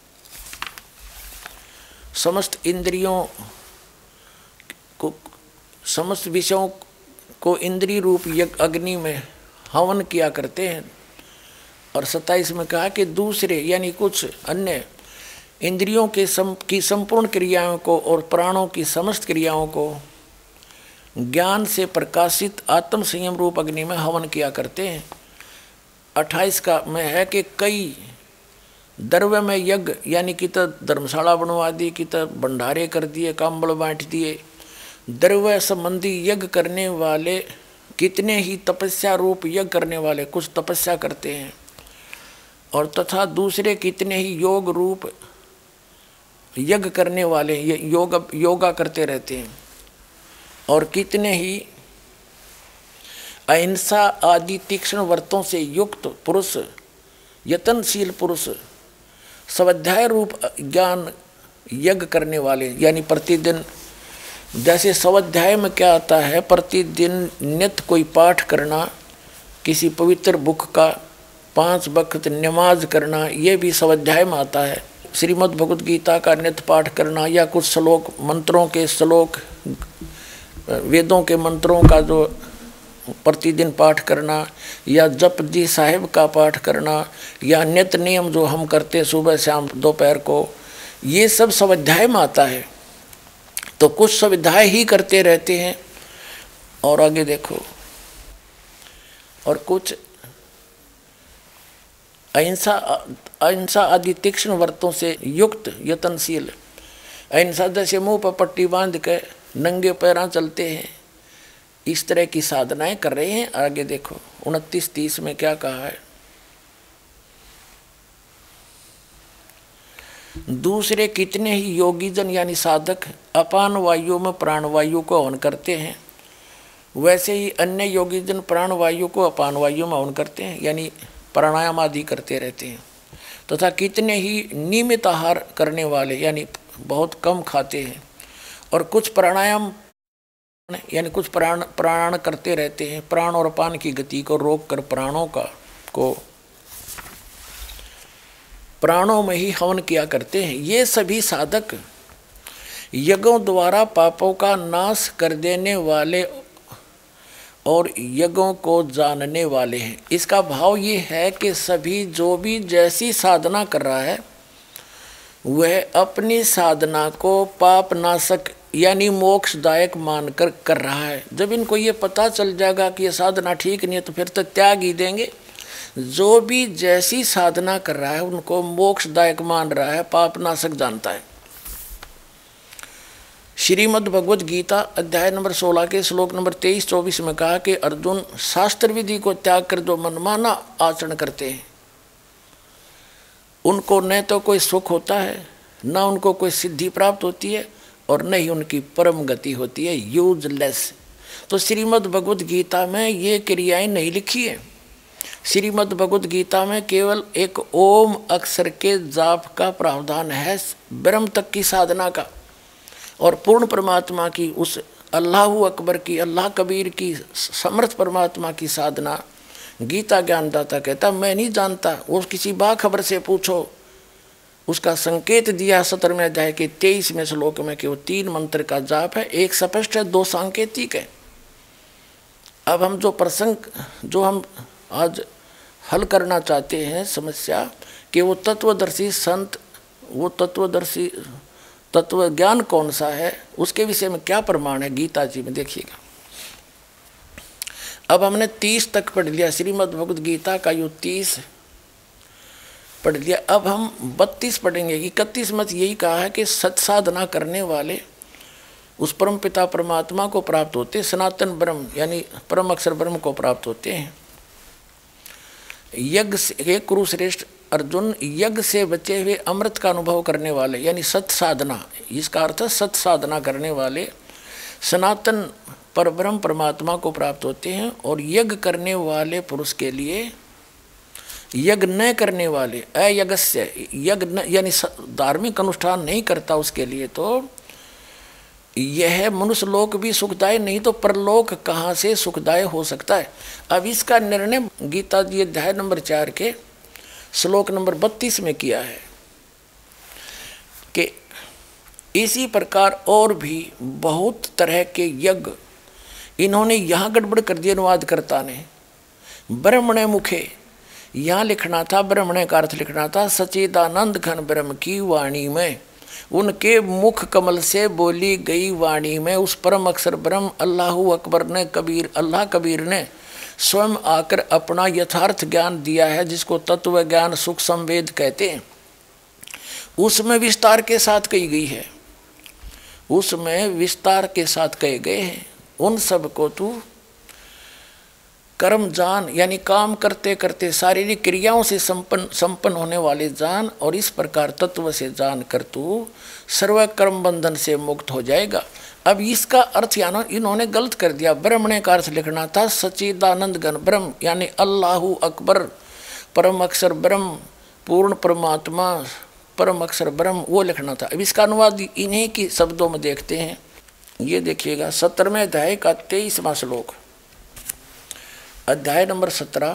समस्त इंद्रियों को, समस्त विषयों को इंद्रिय रूप यज्ञ अग्नि में हवन किया करते हैं। और सत्ताईस में कहा कि दूसरे यानी कुछ अन्य इंद्रियों के सम, की संपूर्ण क्रियाओं को और प्राणों की समस्त क्रियाओं को ज्ञान से प्रकाशित आत्म संयम रूप अग्नि में हवन किया करते हैं। अट्ठाईस का में है कि कई द्रव्य में यज्ञ यानी कि तो धर्मशाला बनवा दी, कि तो भंडारे कर दिए, काम्बल बांट दिए। द्रव्य संबंधी यज्ञ करने वाले कितने ही तपस्या रूप यज्ञ करने वाले कुछ तपस्या करते हैं, और तथा दूसरे कितने ही योग रूप यज्ञ करने वाले योग योगा करते रहते हैं, और कितने ही अहिंसा आदि तीक्ष्ण व्रतों से युक्त पुरुष, यतनशील पुरुष, स्वाध्याय रूप ज्ञान यज्ञ करने वाले, यानी प्रतिदिन जैसे स्वाध्याय में क्या आता है, प्रतिदिन नित्य कोई पाठ करना, किसी पवित्र बुक का पांच वक्त नमाज करना, ये भी स्वाध्याय में आता है। श्रीमद् भगवद गीता का नित्य पाठ करना, या कुछ श्लोक मंत्रों के श्लोक वेदों के मंत्रों का जो प्रतिदिन पाठ करना, या जप जी साहिब का पाठ करना, या नित्य नियम जो हम करते हैं सुबह शाम दोपहर को, ये सब स्वाध्याय में आता है। तो कुछ स्वाध्याय ही करते रहते हैं, और आगे देखो, और कुछ अहिंसा अहिंसा आदि तीक्ष्ण व्रतों से युक्त यतनशील, अहिंसा जैसे मुंह पर पट्टी बांध के नंगे पैरां चलते हैं, इस तरह की साधनाएं कर रहे हैं। आगे देखो उनतीस तीस में क्या कहा है, दूसरे कितने ही योगीजन यानी साधक अपान वायु में प्राण वायु को हवन करते हैं, वैसे ही अन्य योगीजन प्राण वायु को अपान वायु में हवन करते हैं, यानी प्राणायाम आदि करते रहते हैं। तथा तो कितने ही नियमित आहार करने वाले, यानी बहुत कम खाते हैं, और कुछ प्राणायाम यानी कुछ प्राण प्राण करते रहते हैं, प्राण और अपान की गति को रोक कर प्राणों का को प्राणों में ही हवन किया करते हैं। ये सभी साधक यज्ञों द्वारा पापों का नाश कर देने वाले और यज्ञों को जानने वाले हैं। इसका भाव ये है कि सभी जो भी जैसी साधना कर रहा है वह अपनी साधना को पाप नाशक यानी मोक्षदायक मानकर कर रहा है। जब इनको ये पता चल जाएगा कि ये साधना ठीक नहीं है तो फिर तो त्याग ही देंगे। जो भी जैसी साधना कर रहा है उनको मोक्षदायक मान रहा है, पाप नाशक जानता है। श्रीमद् भगवद गीता अध्याय नंबर सोलह के श्लोक नंबर तेईस चौबीस में कहा कि अर्जुन, शास्त्र विधि को त्याग कर जो मनमाना आचरण करते हैं उनको न तो कोई सुख होता है, न उनको कोई सिद्धि प्राप्त होती है, और न ही उनकी परम गति होती है, यूजलेस। तो श्रीमद् भगवद गीता में ये क्रियाएं नहीं लिखी है। श्रीमद् भगवद गीता में केवल एक ओम अक्षर के जाप का प्रावधान है, ब्रह्म तक की साधना का, और पूर्ण परमात्मा की, उस अल्लाहु अकबर की, अल्लाह कबीर की, समर्थ परमात्मा की साधना गीता ज्ञानदाता कहता मैं नहीं जानता। वो किसी बाखबर से पूछो, उसका संकेत दिया सत्रहवें अध्याय के तेईसवें श्लोक में कि वो तीन मंत्र का जाप है, एक स्पष्ट है, दो सांकेतिक है। अब हम जो प्रसंग जो हम आज हल करना चाहते हैं समस्या कि वो तत्वदर्शी संत, वो तत्वदर्शी तत्व ज्ञान कौन सा है, उसके विषय में क्या प्रमाण है गीता जी में, देखिएगा। अब हमने तीस तक पढ़ लिया, श्रीमद् भगवद गीता का यो तीस पढ़ लिया। अब हम बत्तीस पढ़ेंगे। इकतीस में यही कहा है कि सत साधना करने वाले उस परम पिता परमात्मा को प्राप्त होते हैं, सनातन ब्रह्म यानी परम अक्षर ब्रह्म को प्राप्त होते हैं। यज्ञ से कुरुश्रेष्ठ अर्जुन, यज्ञ से बचे हुए अमृत का अनुभव करने वाले यानी सत साधना, इसका अर्थ है सत साधना करने वाले सनातन परब्रह्म परमात्मा को प्राप्त होते हैं। और यज्ञ करने वाले पुरुष के लिए, यज्ञ न करने वाले अयज्ञस्य, यज्ञ यानी धार्मिक अनुष्ठान नहीं करता उसके लिए तो यह मनुष्य लोक भी सुखदाय नहीं तो परलोक कहाँ से सुखदाय हो सकता है। अब इसका निर्णय गीता जी अध्याय नंबर चार के श्लोक नंबर बत्तीस में किया है कि इसी प्रकार और भी बहुत तरह के यज्ञ इन्होंने यहाँ गड़बड़ कर दिया अनुवादकर्ता ने। ब्रह्मणे मुखे यहाँ लिखना था, ब्रह्मणे का अर्थ लिखना था सच्चिदानंद घन ब्रह्म की वाणी में, उनके मुख कमल से बोली गई वाणी में उस परम अक्षर ब्रह्म अल्लाहू अकबर ने कबीर अल्लाह कबीर ने स्वयं आकर अपना यथार्थ ज्ञान दिया है, जिसको तत्व ज्ञान सुख संवेद कहते हैं। उसमें विस्तार के साथ कही गई है, उसमें विस्तार के साथ कहे गए हैं, उन सब को तू कर्म जान, यानी काम करते करते शारीरिक क्रियाओं से संपन्न संपन्न होने वाले जान, और इस प्रकार तत्व से जान कर तू सर्व कर्म बंधन से मुक्त हो जाएगा। अब इसका अर्थ यानी इन्होंने गलत कर दिया, ब्रह्मणे का अर्थ लिखना था सच्चिदानंद घन ब्रह्म, यानी अल्लाहू अकबर, परम अक्षर ब्रह्म, पूर्ण परमात्मा, परम अक्षर ब्रह्म, वो लिखना था। अब इसका अनुवाद इन्हीं की शब्दों में देखते हैं। ये देखिएगा सत्रहवें अध्याय का तेईसवां श्लोक, अध्याय नंबर सत्रह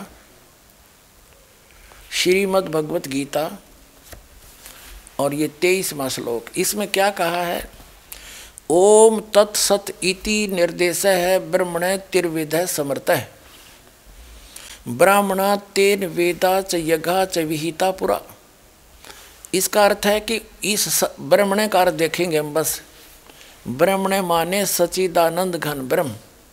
श्रीमद् भगवत गीता, और ये तेईसवां श्लोक। इसमें क्या कहा है? ओम तत्सत इति निर्देश है ब्रह्मणे तिर्विध समर्थः ब्राह्मणा तेन वेदा च यज्ञा च विहिता पुरा। इसका अर्थ है कि इस ब्रह्मणे का अर्थ देखेंगे हम बस। ब्रह्मणे माने सच्चिदानंद घन ब्रह्म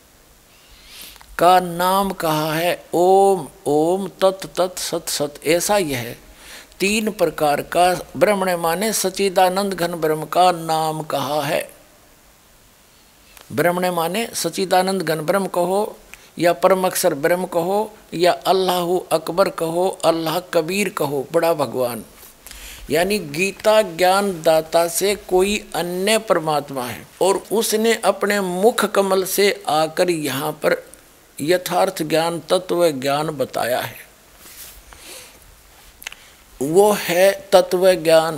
का नाम कहा है ओम, ओम तत् तत् सत सत, ऐसा यह है। तीन प्रकार का ब्रह्मणे माने सच्चिदानंद घन ब्रह्म का नाम कहा है। ब्रह्मणे माने सच्चिदानंद घन ब्रह्म कहो, या परम अक्षर ब्रह्म कहो, या अल्लाहू अकबर कहो, अल्लाह कबीर कहो, बड़ा भगवान, यानी गीता ज्ञान दाता से कोई अन्य परमात्मा है, और उसने अपने मुख कमल से आकर यहाँ पर यथार्थ ज्ञान तत्व ज्ञान बताया है। वो है तत्व ज्ञान,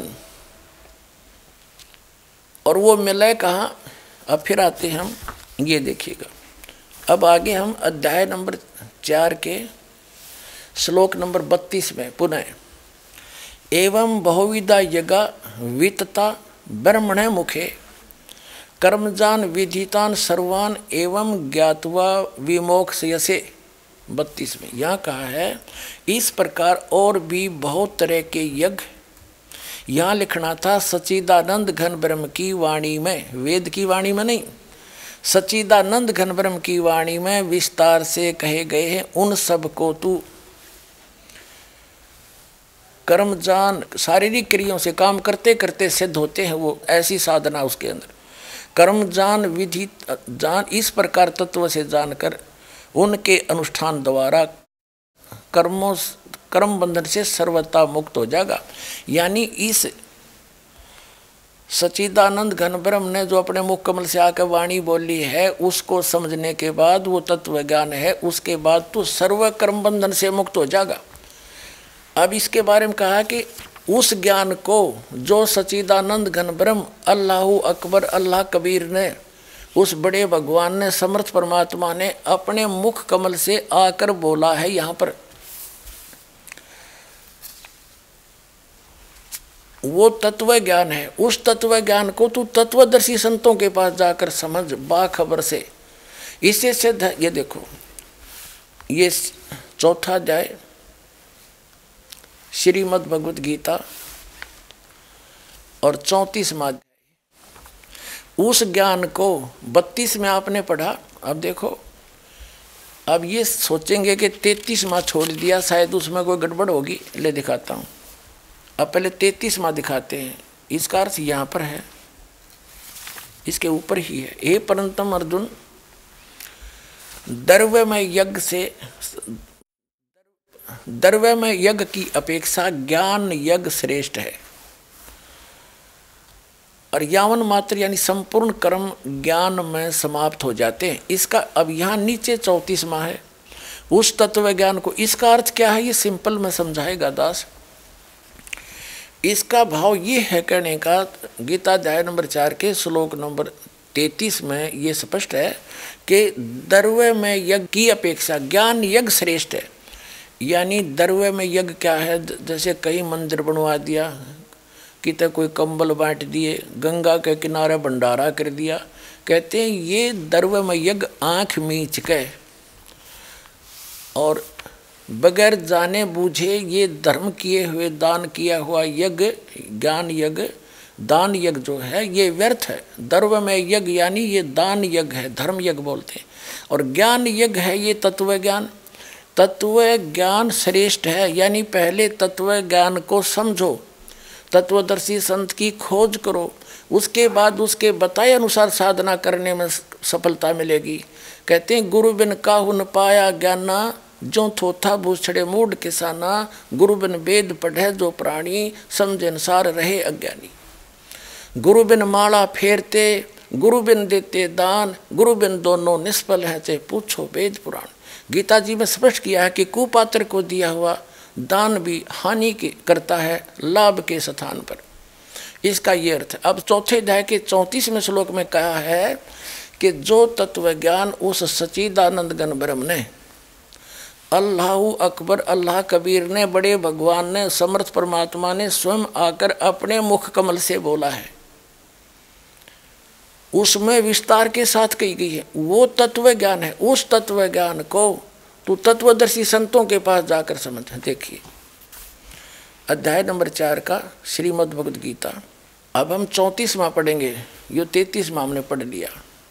और वो मिले कहाँ? अब फिर आते हम, ये देखिएगा। अब आगे हम अध्याय नंबर चार के श्लोक नंबर बत्तीस में पुनः एवं बहुविधा यज्ञा वितता ब्रह्मणे मुखे कर्मजान विधितान सर्वान एवं ज्ञात्वा विमोक्षयसे। बत्तीस में यहाँ कहा है इस प्रकार और भी बहुत तरह के यज्ञ, यहाँ लिखना था सच्चिदानंद घन ब्रह्म की वाणी में, वेद की वाणी में नहीं, सच्चिदानंद घन ब्रह्म की वाणी में विस्तार से कहे गए हैं। उन सब को तू कर्मजान, शारीरिक क्रियाओं से काम करते करते सिद्ध होते हैं वो, ऐसी साधना उसके अंदर। कर्मजान विधि जान, इस प्रकार तत्व से जानकर उनके अनुष्ठान द्वारा कर्मों कर्म बंधन से सर्वथा मुक्त हो जाएगा। यानी इस सच्चिदानंद घन ब्रह्म ने जो अपने मुख कमल से आकर वाणी बोली है, उसको समझने के बाद वो तत्व ज्ञान है, उसके बाद तो सर्व कर्म बंधन से मुक्त हो जाएगा। अब इसके बारे में कहा कि उस ज्ञान को जो सच्चिदानंद घन ब्रह्म अल्लाहू अकबर अल्लाह कबीर ने, उस बड़े भगवान ने, समर्थ परमात्मा ने अपने मुख कमल से आकर बोला है यहाँ पर, वो तत्व ज्ञान है। उस तत्व ज्ञान को तू तत्वदर्शी संतों के पास जाकर समझ बाखबर से। इससे सिद्ध है, ये देखो ये चौथा अध्याय श्रीमद् भगवत गीता और चौंतीसवां अध्याय। उस ज्ञान को बत्तीस में आपने पढ़ा। अब देखो, अब ये सोचेंगे कि तैतीसवां छोड़ दिया, शायद उसमें कोई गड़बड़ होगी, ले दिखाता हूँ। अब पहले तैतीसवां दिखाते हैं। इसका अर्थ यहाँ पर है, इसके ऊपर ही है। हे परंतम अर्जुन, द्रव्यमय यज्ञ से द्रव्यमय यज्ञ की अपेक्षा ज्ञान यज्ञ श्रेष्ठ है, और यावन मात्र यानी संपूर्ण कर्म ज्ञान में समाप्त हो जाते हैं। इसका अब यहाँ नीचे चौंतीसवां है, उस तत्व ज्ञान को। इसका अर्थ क्या है, ये सिंपल में समझाएगा दास। इसका भाव ये है कहने का, गीता अध्याय नंबर चार के श्लोक नंबर तैतीस में ये स्पष्ट है कि द्रव्य में यज्ञ की अपेक्षा ज्ञान यज्ञ श्रेष्ठ है। यानी द्रव्य में यज्ञ क्या है, जैसे कई मंदिर बनवा दिया, कितने कोई कंबल बांट दिए, गंगा के किनारे भंडारा कर दिया, कहते हैं ये द्रव्य में यज्ञ आँख मीच के और बगैर जाने बूझे ये धर्म किए हुए दान किया हुआ यज्ञ, ज्ञान यज्ञ, दान यज्ञ जो है ये व्यर्थ है। द्रव्य में यज्ञ यानी ये दान यज्ञ है, धर्म यज्ञ बोलते हैं। और ज्ञान यज्ञ है ये तत्व ज्ञान। तत्व ज्ञान श्रेष्ठ है, यानी पहले तत्व ज्ञान को समझो, तत्वदर्शी संत की खोज करो, उसके बाद उसके बताए अनुसार साधना करने में सफलता मिलेगी। कहते हैं गुरु बिन काहू न पाया ज्ञाना, जो थोथा भूछड़े मूड किसाना, गुरु बिन वेद पढ़े जो प्राणी, समझे अनुसार रहे अज्ञानी। गुरु बिन माला फेरते, गुरु बिन देते दान, गुरु बिन दोनों निष्फल है, चाहे पूछो वेद पुराण। गीता जी में स्पष्ट किया है कि कुपात्र को दिया हुआ दान भी हानि के करता है लाभ के स्थान पर। इसका ये अर्थ है। अब चौथे अध्याय के चौंतीसवें श्लोक में कहा है कि जो तत्व ज्ञान उस सच्चिदानंद घन ब्रह्म ने, अल्लाह अकबर, अल्लाह कबीर ने, बड़े भगवान ने, समर्थ परमात्मा ने स्वयं आकर अपने मुख कमल से बोला है, उसमें विस्तार के साथ कही गई है, वो तत्व ज्ञान है। उस तत्व ज्ञान को तू तत्वदर्शी संतों के पास जाकर समझ। देखिए अध्याय नंबर चार का श्रीमद् भगवद गीता। अब हम चौंतीसवां पढ़ेंगे, यो तैतीसवां हमने पढ़ लिया।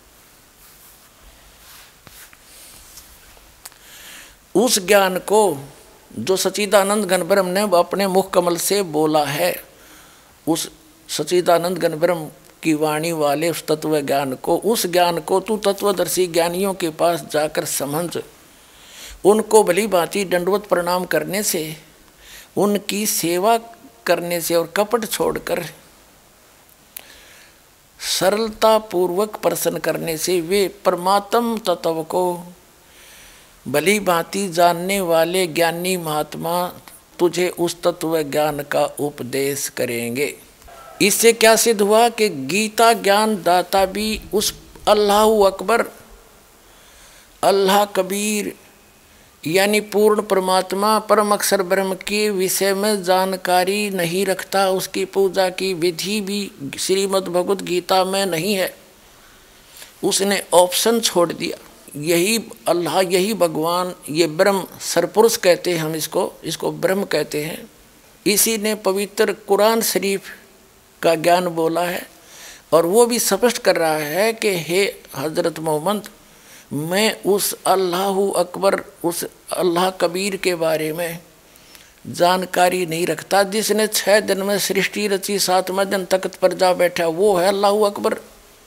उस ज्ञान को जो सच्चिदानंद घन ब्रह्म ने अपने मुख कमल से बोला है, उस सच्चिदानंद घन ब्रह्म की वाणी वाले उस तत्व ज्ञान को, उस ज्ञान को तू तत्वदर्शी ज्ञानियों के पास जाकर समझ। उनको भली भांति दंडवत प्रणाम करने से, उनकी सेवा करने से और कपट छोड़कर सरलता पूर्वक प्रसन्न करने से वे परमात्म तत्व को भली भांति जानने वाले ज्ञानी महात्मा तुझे उस तत्व ज्ञान का उपदेश करेंगे। इससे क्या सिद्ध हुआ कि गीता ज्ञान दाता भी उस अल्लाह अकबर, अल्लाह कबीर यानी पूर्ण परमात्मा परम अक्षर ब्रह्म के विषय में जानकारी नहीं रखता। उसकी पूजा की विधि भी श्रीमद् भगवद गीता में नहीं है, उसने ऑप्शन छोड़ दिया। यही अल्लाह, यही भगवान, ये ब्रह्म सरपुरुष कहते हैं हम इसको, इसको ब्रह्म कहते हैं। इसी ने पवित्र कुरान शरीफ का ज्ञान बोला है और वो भी स्पष्ट कर रहा है कि हे हजरत मोहम्मद, मैं उस अल्लाह अकबर, उस अल्लाह कबीर के बारे में जानकारी नहीं रखता जिसने छः दिन में सृष्टि रची, सातवें दिन तख्त पर जा बैठा, वो है अल्लाह अकबर।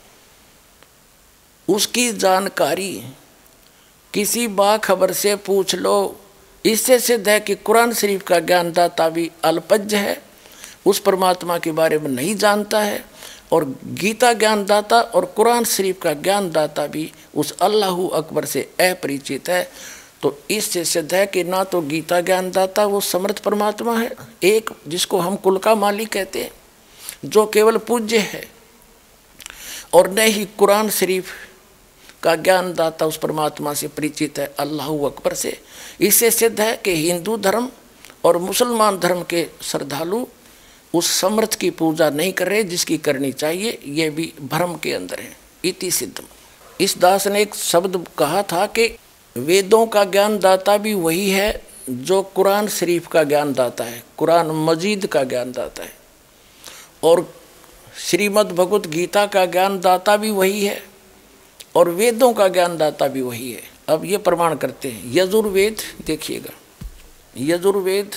उसकी जानकारी किसी बाखबर से पूछ लो। इससे सिद्ध है कि कुरान शरीफ का ज्ञानदाता भी अल्पज्ञ है, उस परमात्मा के बारे में नहीं जानता है, और गीता ज्ञानदाता और कुरान शरीफ का ज्ञानदाता भी उस अल्लाह अकबर से अपरिचित है। तो इससे सिद्ध है कि ना तो गीता ज्ञानदाता वो समर्थ परमात्मा है, एक जिसको हम कुल का मालिक कहते हैं, जो केवल पूज्य है, और न ही कुरान शरीफ का ज्ञानदाता उस परमात्मा से परिचित है, अल्लाह अकबर से। इससे सिद्ध है कि हिंदू धर्म और मुसलमान धर्म के श्रद्धालु उस समर्थ की पूजा नहीं कर रहे जिसकी करनी चाहिए, ये भी भ्रम के अंदर है। इति सिद्धम। इस दास ने एक शब्द कहा था कि वेदों का ज्ञानदाता भी वही है जो कुरान शरीफ का ज्ञानदाता है, कुरान मजीद का ज्ञानदाता है, और श्रीमद् भगवत गीता का ज्ञानदाता भी वही है, और वेदों का ज्ञानदाता भी वही है। अब ये प्रमाण करते हैं। यजुर्वेद देखिएगा, यजुर्वेद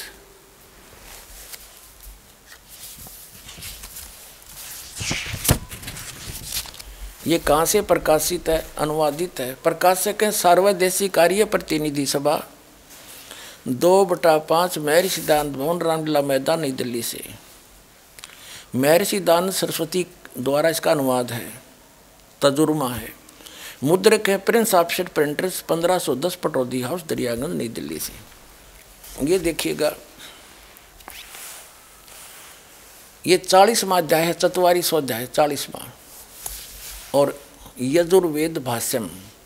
ये कहाँ से प्रकाशित है, अनुवादित है। प्रकाशक है सार्वदेशी कार्य प्रतिनिधि सभा, दो बटा पाँच महर्षि दानंद भवन, रामलीला मैदान, नई दिल्ली से। महर्षि दानंद सरस्वती द्वारा इसका अनुवाद है, तजुर्मा है। मुद्रक है प्रिंस ऑफसेट प्रिंटर्स, पंद्रह सौ दस पटौदी हाउस, दरियागंज, नई दिल्ली से। ये देखिएगा, ये चालीसवां अध्याय है, चतवारी सौ अध्याय चालीसवां, और यजुर्वेद भाष्यम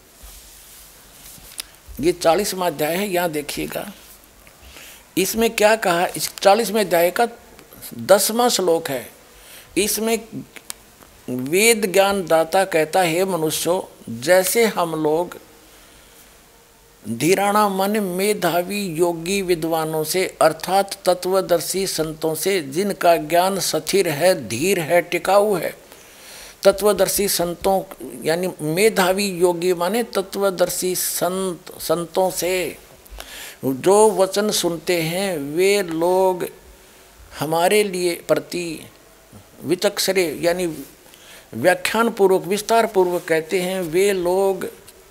ये चालीसवां अध्याय है। यहाँ देखिएगा इसमें क्या कहा। इस चालीसवें अध्याय का दसवां श्लोक है। इसमें वेद ज्ञान दाता कहता है, मनुष्यों, जैसे हम लोग धीराणा माने मेधावी योगी विद्वानों से अर्थात तत्वदर्शी संतों से, जिनका ज्ञान स्थिर है, धीर है, टिकाऊ है। तत्वदर्शी संतों यानी मेधावी योगी माने तत्वदर्शी संत संतों से जो वचन सुनते हैं, वे लोग हमारे लिए प्रति विचक्षरे यानी व्याख्यान पूर्वक विस्तार पूर्वक कहते हैं। वे लोग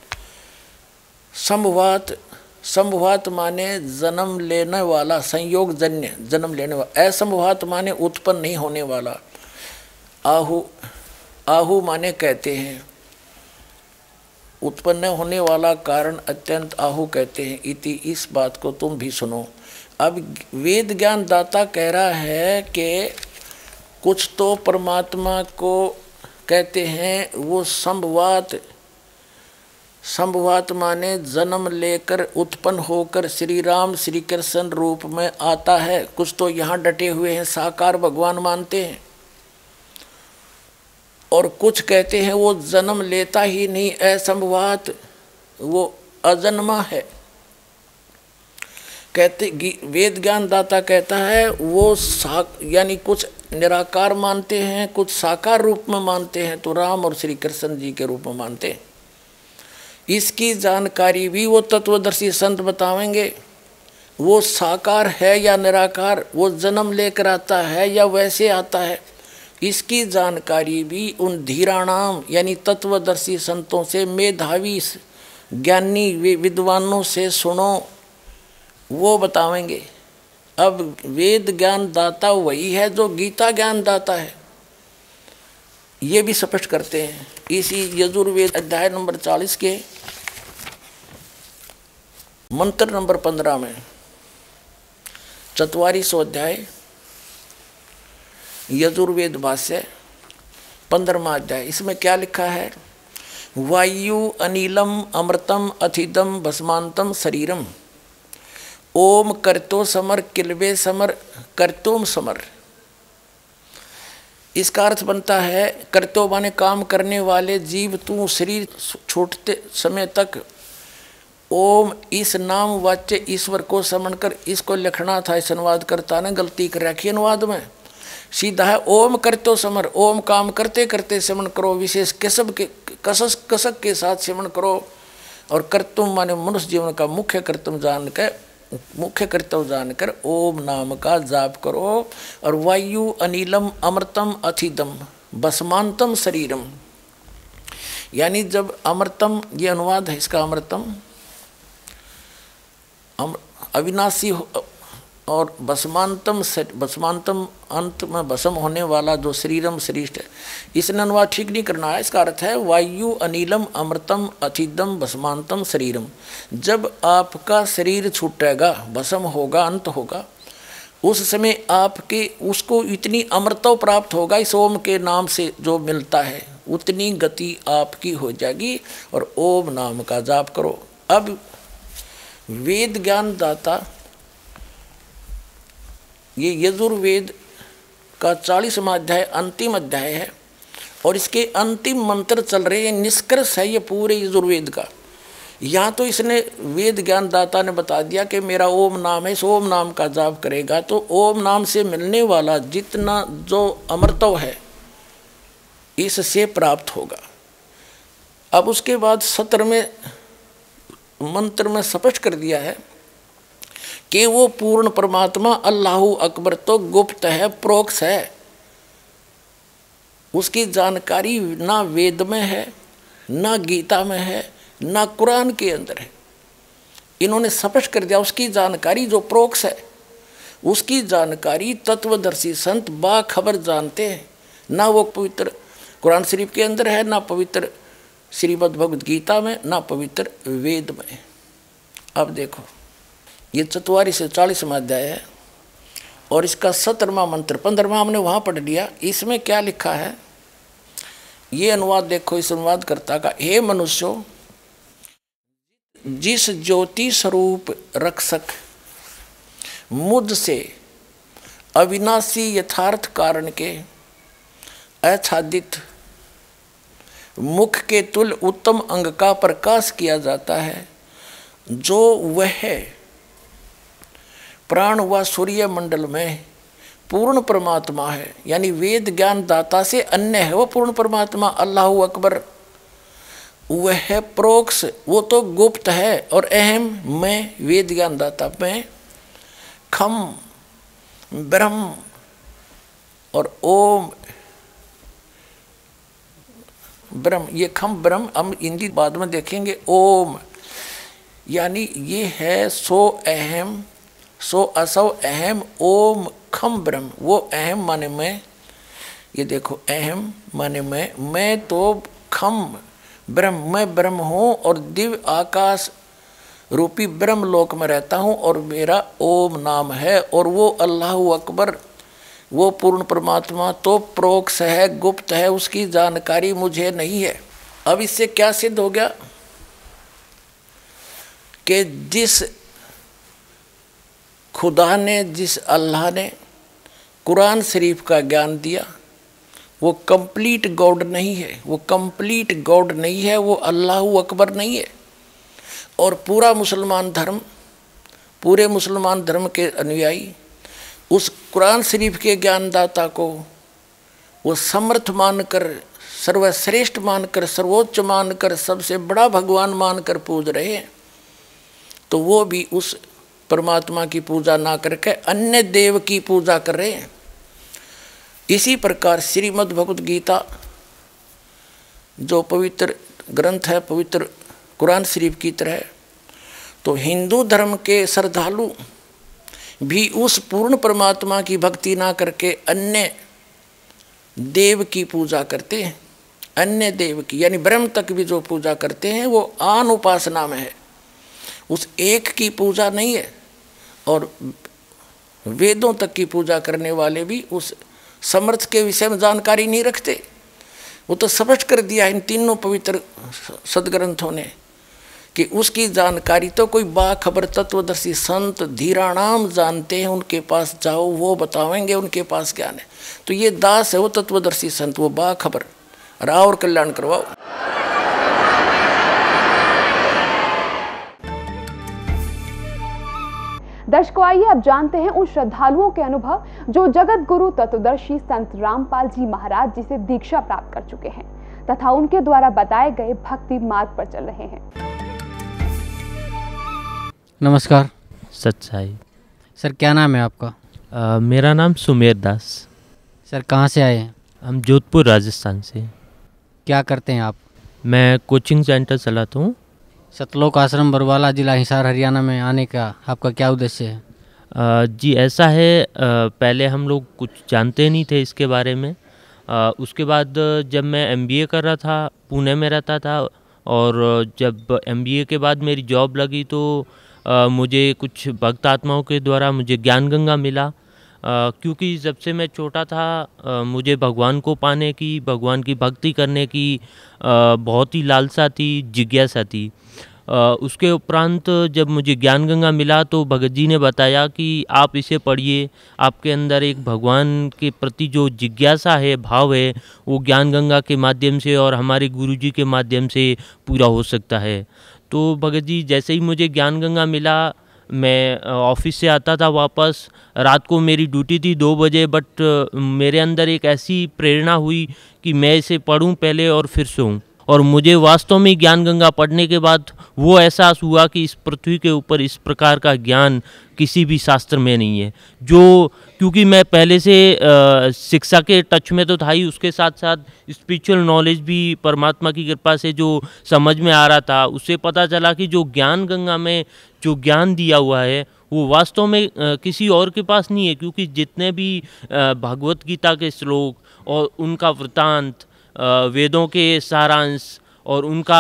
संभवात, संभवात माने जन्म लेने वाला, संयोग जन्य जन्म लेने वाला। असंभवात माने उत्पन्न नहीं होने वाला। आहु, आहु माने कहते हैं उत्पन्न होने वाला कारण अत्यंत आहु कहते हैं। इति, इस बात को तुम भी सुनो। अब वेद ज्ञान दाता कह रहा है कि कुछ तो परमात्मा को कहते हैं वो संभवात, संभवात माने जन्म लेकर उत्पन्न होकर श्री राम श्री कृष्ण रूप में आता है। कुछ तो यहाँ डटे हुए हैं साकार भगवान मानते हैं, और कुछ कहते हैं वो जन्म लेता ही नहीं, असंभवात, वो अजन्मा है। कहते वेद ज्ञान दाता कहता है वो सा यानी कुछ निराकार मानते हैं, कुछ साकार रूप में मानते हैं, तो राम और श्री कृष्ण जी के रूप में मानते हैं। इसकी जानकारी भी वो तत्वदर्शी संत बतावेंगे। वो साकार है या निराकार, वो जन्म लेकर आता है या वैसे आता है, इसकी जानकारी भी उन धीराणाम यानी तत्वदर्शी संतों से, मेधावी ज्ञानी विद्वानों से सुनो, वो बतावेंगे। अब वेद ज्ञान दाता वही है जो गीता ज्ञान दाता है, ये भी स्पष्ट करते हैं। इसी यजुर्वेद अध्याय नंबर चालीस के मंत्र नंबर पंद्रह में, चतवालीसो अध्याय यजुर्वेद भाष्य पंद्रहवां अध्याय, इसमें क्या लिखा है? वायु अनिलम अमृतम अथिदम भस्मांतम शरीरम ओम करतो समर किलवे समर करतोम समर। इसका अर्थ बनता है करतो माने काम करने वाले जीव, तू शरीर छोड़ते समय तक ओम इस नाम वाच्य ईश्वर को समझ कर, इसको लिखना था इस अनुवादकर्ता ने, गलती कर रखी अनुवाद में। सीधा है ओम करतो समर, ओम काम करते करते सिमरण करो, विशेष कसब के कसस कसक के साथ सिमरण करो। और कर्तुम माने मनुष्य जीवन का मुख्य कर्तव्य जानकर मुख्य कर्तव्य जानकर ओम नाम का जाप करो। और वायु अनिलम अमृतम अथिदम भस्मांतम शरीरम, यानी जब अमृतम, ये अनुवाद है इसका, अमृतम अविनाशी और भस्मांतम, भस्मांतम अंत में भस्म होने वाला जो शरीरम श्रेष्ठ है, इसने अनुवाद ठीक नहीं करना है। इसका अर्थ है वायु अनिलम अमृतम अथिदम भस्मांतम शरीरम। जब आपका शरीर छूटेगा, भस्म होगा, अंत होगा, उस समय आपके उसको इतनी अमृतव प्राप्त होगा, इस ओम के नाम से जो मिलता है उतनी गति आपकी हो जाएगी। और ओम नाम का जाप करो। अब वेद ज्ञान दाता, ये यजुर्वेद का चालीसवां अध्याय अंतिम अध्याय है, और इसके अंतिम मंत्र चल रहे हैं। निष्कर्ष है ये पूरे यजुर्वेद का। यहाँ तो इसने वेद ज्ञान दाता ने बता दिया कि मेरा ओम नाम है, इस ओम नाम का जाप करेगा तो ओम नाम से मिलने वाला जितना जो अमृतव है इससे प्राप्त होगा। अब उसके बाद सत्र में मंत्र में स्पष्ट कर दिया है कि वो पूर्ण परमात्मा अल्लाहु अकबर तो गुप्त है, प्रोक्ष है। उसकी जानकारी ना वेद में है, ना गीता में है, ना कुरान के अंदर है। इन्होंने स्पष्ट कर दिया उसकी जानकारी जो प्रोक्ष है, उसकी जानकारी तत्वदर्शी संत बाखबर जानते हैं। ना वो पवित्र कुरान शरीफ के अंदर है, ना पवित्र श्रीमद् भगवद गीता में, ना पवित्र वेद में। अब देखो ये चतवारी से चालीसवां अध्याय है, और इसका सत्रहवां मंत्र पंद्रहवां हमने वहाँ पढ़ लिया। इसमें क्या लिखा है ये अनुवाद देखो इस अनुवादकर्ता का। हे मनुष्यों, जिस ज्योति स्वरूप रक्षक मुझसे अविनाशी यथार्थ कारण के आच्छादित मुख के तुल उत्तम अंग का प्रकाश किया जाता है, जो वह प्राण व सूर्य मंडल में पूर्ण परमात्मा है, यानी वेद ज्ञान दाता से अन्य है वो पूर्ण परमात्मा अल्लाहु अकबर। वह प्रोक्ष वो तो गुप्त है, और अहम मैं वेद ज्ञान दाता में, खम ब्रह्म और ओम ब्रह्म, ये खम ब्रह्म हम हिंदी बाद में देखेंगे। ओम यानी ये है सो अहम सो असव अहम ओम खम ब्रह्म, वो अहम माने मैं, ये देखो अहम माने मैं, मैं तो खम ब्रह्म, मैं ब्रह्म हूँ और दिव्य आकाश रूपी ब्रह्म लोक में रहता हूँ, और मेरा ओम नाम है, और वो अल्लाहु अकबर वो पूर्ण परमात्मा तो प्रोक्ष है, गुप्त है, उसकी जानकारी मुझे नहीं है। अब इससे क्या सिद्ध हो गया कि जिस खुदा ने, जिस अल्लाह ने कुरान शरीफ का ज्ञान दिया वो कंप्लीट गॉड नहीं है, वो कंप्लीट गॉड नहीं है, वो अल्लाहु अकबर नहीं है। और पूरा मुसलमान धर्म, पूरे मुसलमान धर्म के अनुयायी उस कुरान शरीफ के ज्ञानदाता को वो समर्थ मानकर, सर्वश्रेष्ठ मानकर, सर्वोच्च मानकर, सबसे बड़ा भगवान मानकर पूज रहे हैं, तो वो भी उस परमात्मा की पूजा ना करके अन्य देव की पूजा कर रहे हैं। इसी प्रकार श्रीमद् भगवद गीता जो पवित्र ग्रंथ है, पवित्र कुरान शरीफ की तरह, तो हिंदू धर्म के श्रद्धालु भी उस पूर्ण परमात्मा की भक्ति ना करके अन्य देव की पूजा करते हैं। अन्य देव की यानी ब्रह्म तक भी जो पूजा करते हैं वो आन उपासना में है, उस एक की पूजा नहीं है। और वेदों तक की पूजा करने वाले भी उस समर्थ के विषय में जानकारी नहीं रखते। वो तो स्पष्ट कर दिया इन तीनों पवित्र सदग्रंथों ने कि उसकी जानकारी तो कोई बाखबर तत्वदर्शी संत धीराणाम जानते हैं, उनके पास जाओ वो बतावेंगे, उनके पास ज्ञान है। तो ये दास है वो तत्वदर्शी संत, वो बाखबर, राव और कल्याण करवाओ। दर्शकों, आइए अब जानते हैं उन श्रद्धालुओं के अनुभव जो जगत गुरु तत्वदर्शी संत रामपाल जी महाराज जी से दीक्षा प्राप्त कर चुके हैं तथा उनके द्वारा बताए गए भक्ति मार्ग पर चल रहे हैं। नमस्कार। सच्चाई। सर क्या नाम है आपका? आ, मेरा नाम सुमेर दास। सर कहाँ से आए हैं? हम जोधपुर राजस्थान से। क्या करते हैं आप? मैं कोचिंग सेंटर चलाता हूँ। सतलोक आश्रम बरवाला जिला हिसार हरियाणा में आने का आपका क्या उद्देश्य है? आ, जी ऐसा है, आ, पहले हम लोग कुछ जानते नहीं थे इसके बारे में। आ, उसके बाद जब मैं एमबीए कर रहा था, पुणे में रहता था, और जब एमबीए के बाद मेरी जॉब लगी तो आ, मुझे कुछ भक्त आत्माओं के द्वारा मुझे ज्ञान गंगा मिला। आ, क्योंकि जब से मैं छोटा था आ, मुझे भगवान को पाने की, भगवान की भक्ति करने की आ, बहुत ही लालसा थी, जिज्ञासा थी। आ, उसके उपरांत जब मुझे ज्ञान गंगा मिला तो भगत जी ने बताया कि आप इसे पढ़िए, आपके अंदर एक भगवान के प्रति जो जिज्ञासा है, भाव है, वो ज्ञान गंगा के माध्यम से और हमारे गुरु जी के माध्यम से पूरा हो सकता है। तो भगत जी जैसे ही मुझे ज्ञान गंगा मिला, मैं ऑफिस से आता था वापस, रात को मेरी ड्यूटी थी दो बजे, बट मेरे अंदर एक ऐसी प्रेरणा हुई कि मैं इसे पढूं पहले और फिर सोऊं। और मुझे वास्तव में ज्ञान गंगा पढ़ने के बाद वो एहसास हुआ कि इस पृथ्वी के ऊपर इस प्रकार का ज्ञान किसी भी शास्त्र में नहीं है। जो क्योंकि मैं पहले से आ, शिक्षा के टच में तो था ही, उसके साथ साथ स्पिरिचुअल नॉलेज भी परमात्मा की कृपा से जो समझ में आ रहा था, उससे पता चला कि जो ज्ञान गंगा में जो ज्ञान दिया हुआ है वो वास्तव में आ, किसी और के पास नहीं है। क्योंकि जितने भी भगवत गीता के श्लोक और उनका वृतांत, वेदों के सारांश और उनका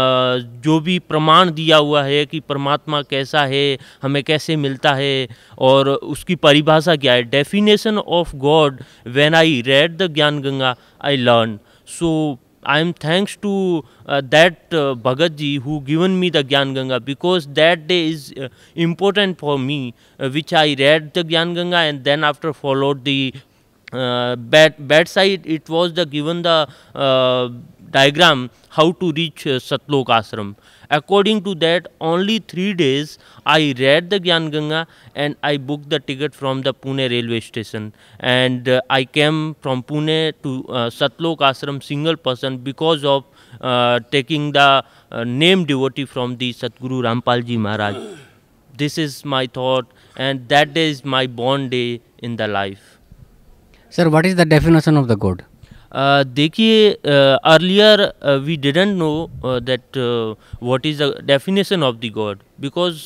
जो भी प्रमाण दिया हुआ है कि परमात्मा कैसा है, हमें कैसे मिलता है और उसकी परिभाषा क्या है, definition of god, when I read the Gyan Ganga I learn. So I am thanks to uh, that uh, Bhagat ji who given me the Gyan Ganga, because that day is uh, important for me, uh, which I read the Gyan Ganga and then after followed the uh, bad bad side. It was the given the uh, diagram how to reach uh, Satlok Ashram. According to that, only three days I read the Gyan Ganga and I booked the ticket from the Pune railway station, and uh, I came from Pune to uh, Satlok Ashram single person because of uh, taking the uh, name devotee from the Satguru Rampal Ji Maharaj. This is my thought, and that day is my born day in the life. Sir, what is the definition of the God? Uh, देखिए, earlier we didn't know that what is the definition of the god, because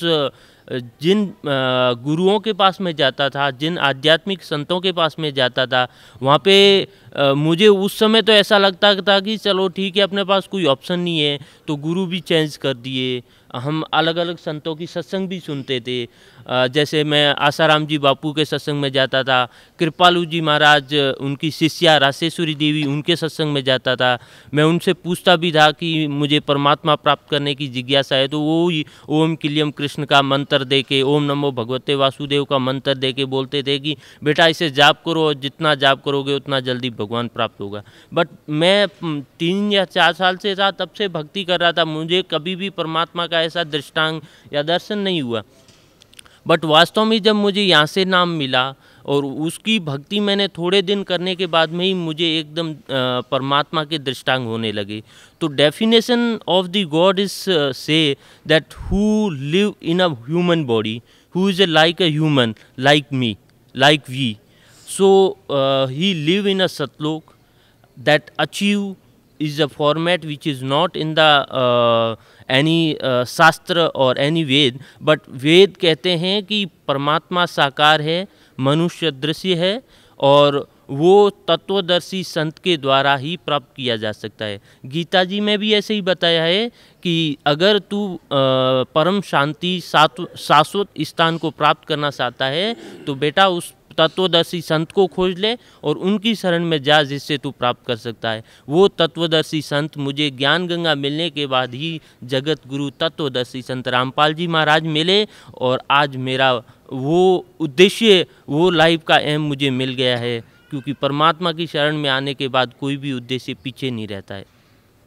जिन uh, गुरुओं के पास में जाता था, जिन आध्यात्मिक संतों के पास में जाता था, वहाँ पे uh, मुझे उस समय तो ऐसा लगता था कि चलो ठीक है, अपने पास कोई ऑप्शन नहीं है, तो गुरु भी चेंज कर दिए। हम अलग अलग संतों की सत्संग भी सुनते थे, जैसे मैं आसाराम जी बापू के सत्संग में जाता था, कृपालू जी महाराज उनकी शिष्या रासेश्वरी देवी उनके सत्संग में जाता था। मैं उनसे पूछता भी था कि मुझे परमात्मा प्राप्त करने की जिज्ञासा है, तो वो ही ओम किलियम कृष्ण का मंत्र दे के, ओम नमो भगवते वासुदेव का मंत्र दे के बोलते थे कि बेटा इसे जाप करो, और जितना जाप करोगे उतना जल्दी भगवान प्राप्त होगा। बट मैं तीन या चार साल से था, तब से भक्ति कर रहा था, मुझे कभी भी परमात्मा का ऐसा दृष्टांत या दर्शन नहीं हुआ। बट वास्तव में जब मुझे यहाँ से नाम मिला और उसकी भक्ति मैंने थोड़े दिन करने के बाद में ही मुझे एकदम परमात्मा के दृष्टांत होने लगे। तो definition of the god is say that who live in a human body, who is like a human, like me, like we, so he live in a Satlok that achieve is a format which is not in the uh, any uh, शास्त्र और any Veda, but वेद कहते हैं कि परमात्मा साकार है, मनुष्य दृश्य है, और वो तत्वदर्शी संत के द्वारा ही प्राप्त किया जा सकता है। गीता जी में भी ऐसे ही बताया है कि अगर तू परम शांति शाश्वत स्थान को प्राप्त करना चाहता है तो बेटा उस तत्वदर्शी संत को खोज ले और उनकी शरण में जा, जिससे तू प्राप्त कर सकता है। वो तत्वदर्शी संत मुझे ज्ञान गंगा मिलने के बाद ही जगत गुरु तत्वदर्शी संत रामपाल जी महाराज मिले, और आज मेरा वो उद्देश्य, वो लाइफ का एम मुझे मिल गया है, क्योंकि परमात्मा की शरण में आने के बाद कोई भी उद्देश्य पीछे नहीं रहता है।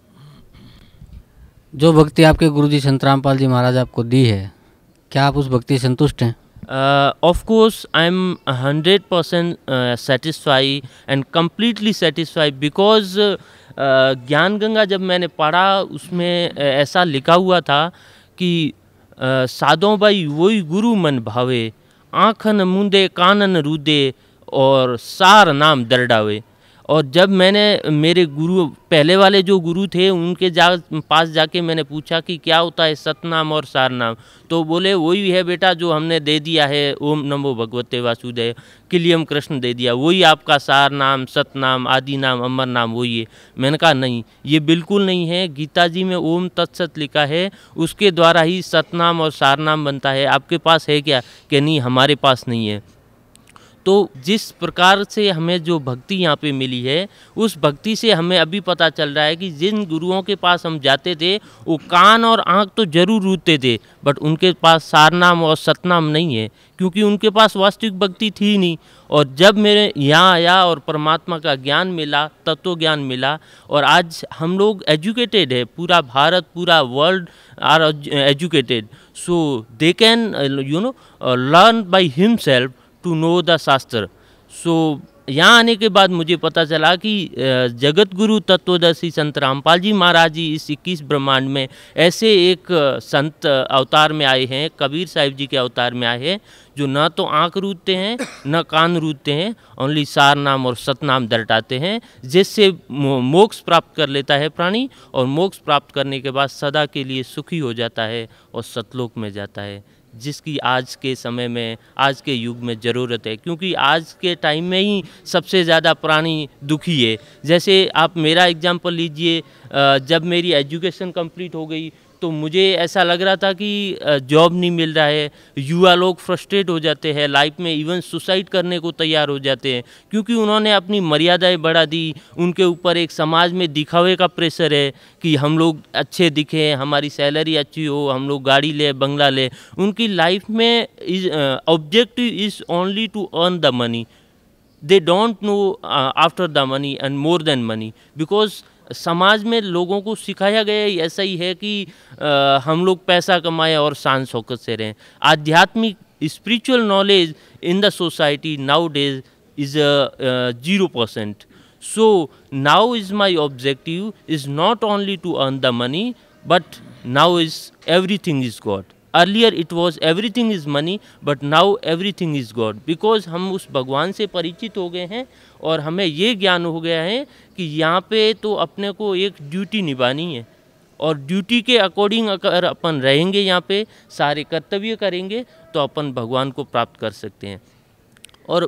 जो भक्ति आपके गुरुजी संत रामपाल जी महाराज आपको दी है, क्या आप उस भक्ति से संतुष्ट हैं? Uh, of course, I'm one hundred percent uh, satisfied and completely satisfied because uh, ज्ञान गंगा जब मैंने पढ़ा उसमें uh, ऐसा लिखा हुआ था कि uh, साधों भाई वही गुरु मन भावे, आँखन मुंदे कानन रूदे और सार नाम दरडावे। और जब मैंने मेरे गुरु, पहले वाले जो गुरु थे, उनके जा पास जाके मैंने पूछा कि क्या होता है सतनाम और सारनाम, तो बोले वही है बेटा जो हमने दे दिया है, ओम नमो भगवते वासुदेव किलियम कृष्ण दे दिया, वही आपका सार नाम, सतनाम, आदि नाम, अमर नाम वही है। मैंने कहा नहीं, ये बिल्कुल नहीं है। गीता जी में ओम तत्सत लिखा है, उसके द्वारा ही सतनाम और सारनाम बनता है। आपके पास है क्या? कि नहीं, हमारे पास नहीं है। तो जिस प्रकार से हमें जो भक्ति यहाँ पे मिली है, उस भक्ति से हमें अभी पता चल रहा है कि जिन गुरुओं के पास हम जाते थे वो कान और आँख तो जरूर रूदते थे, बट उनके पास सारनाम और सतनाम नहीं है, क्योंकि उनके पास वास्तविक भक्ति थी नहीं। और जब मेरे यहाँ आया और परमात्मा का ज्ञान मिला, तत्व ज्ञान मिला, और आज हम लोग एजुकेटेड है, पूरा भारत, पूरा world are educated, so they can you know learn by himself to know the shastra. So यहाँ आने के बाद मुझे पता चला कि जगत गुरु तत्वदर्शी संत रामपाल जी महाराज जी इस इक्कीस ब्रह्मांड में ऐसे एक संत अवतार में आए हैं, कबीर साहिब जी के अवतार में आए हैं, जो न तो आँख रूदते हैं न कान रूदते हैं, ओनली सार नाम और सतनाम दरटाते हैं, जिससे मोक्ष प्राप्त कर लेता है प्राणी, और मोक्ष प्राप्त करने के बाद सदा के लिए सुखी हो जाता है और सतलोक में जाता है, जिसकी आज के समय में, आज के युग में ज़रूरत है। क्योंकि आज के टाइम में ही सबसे ज़्यादा प्राणी दुखी है। जैसे आप मेरा एग्जांपल लीजिए, जब मेरी एजुकेशन कंप्लीट हो गई तो मुझे ऐसा लग रहा था कि जॉब नहीं मिल रहा है, युवा लोग फ्रस्ट्रेट हो जाते हैं लाइफ में, इवन सुसाइड करने को तैयार हो जाते हैं, क्योंकि उन्होंने अपनी मर्यादाएं बढ़ा दी। उनके ऊपर एक समाज में दिखावे का प्रेशर है कि हम लोग अच्छे दिखें, हमारी सैलरी अच्छी हो, हम लोग गाड़ी ले, बंगला ले। उनकी लाइफ में is objective is only to earn the money. They don't know uh, after the money and more than money, because समाज में लोगों को सिखाया गया ऐसा ही है कि आ, हम लोग पैसा कमाएं और शान शौकत से रहें। आध्यात्मिक spiritual knowledge in the society nowadays is zero percent. So now is my objective is not only to earn the money, but now is everything is God. Earlier it was everything is money, but now everything is God. Because हम उस भगवान से परिचित हो गए हैं और हमें ये ज्ञान हो गया है कि यहाँ पे तो अपने को एक ड्यूटी निभानी है और ड्यूटी के अकॉर्डिंग अगर अपन रहेंगे, यहाँ पे सारे कर्तव्य करेंगे तो अपन भगवान को प्राप्त कर सकते हैं। और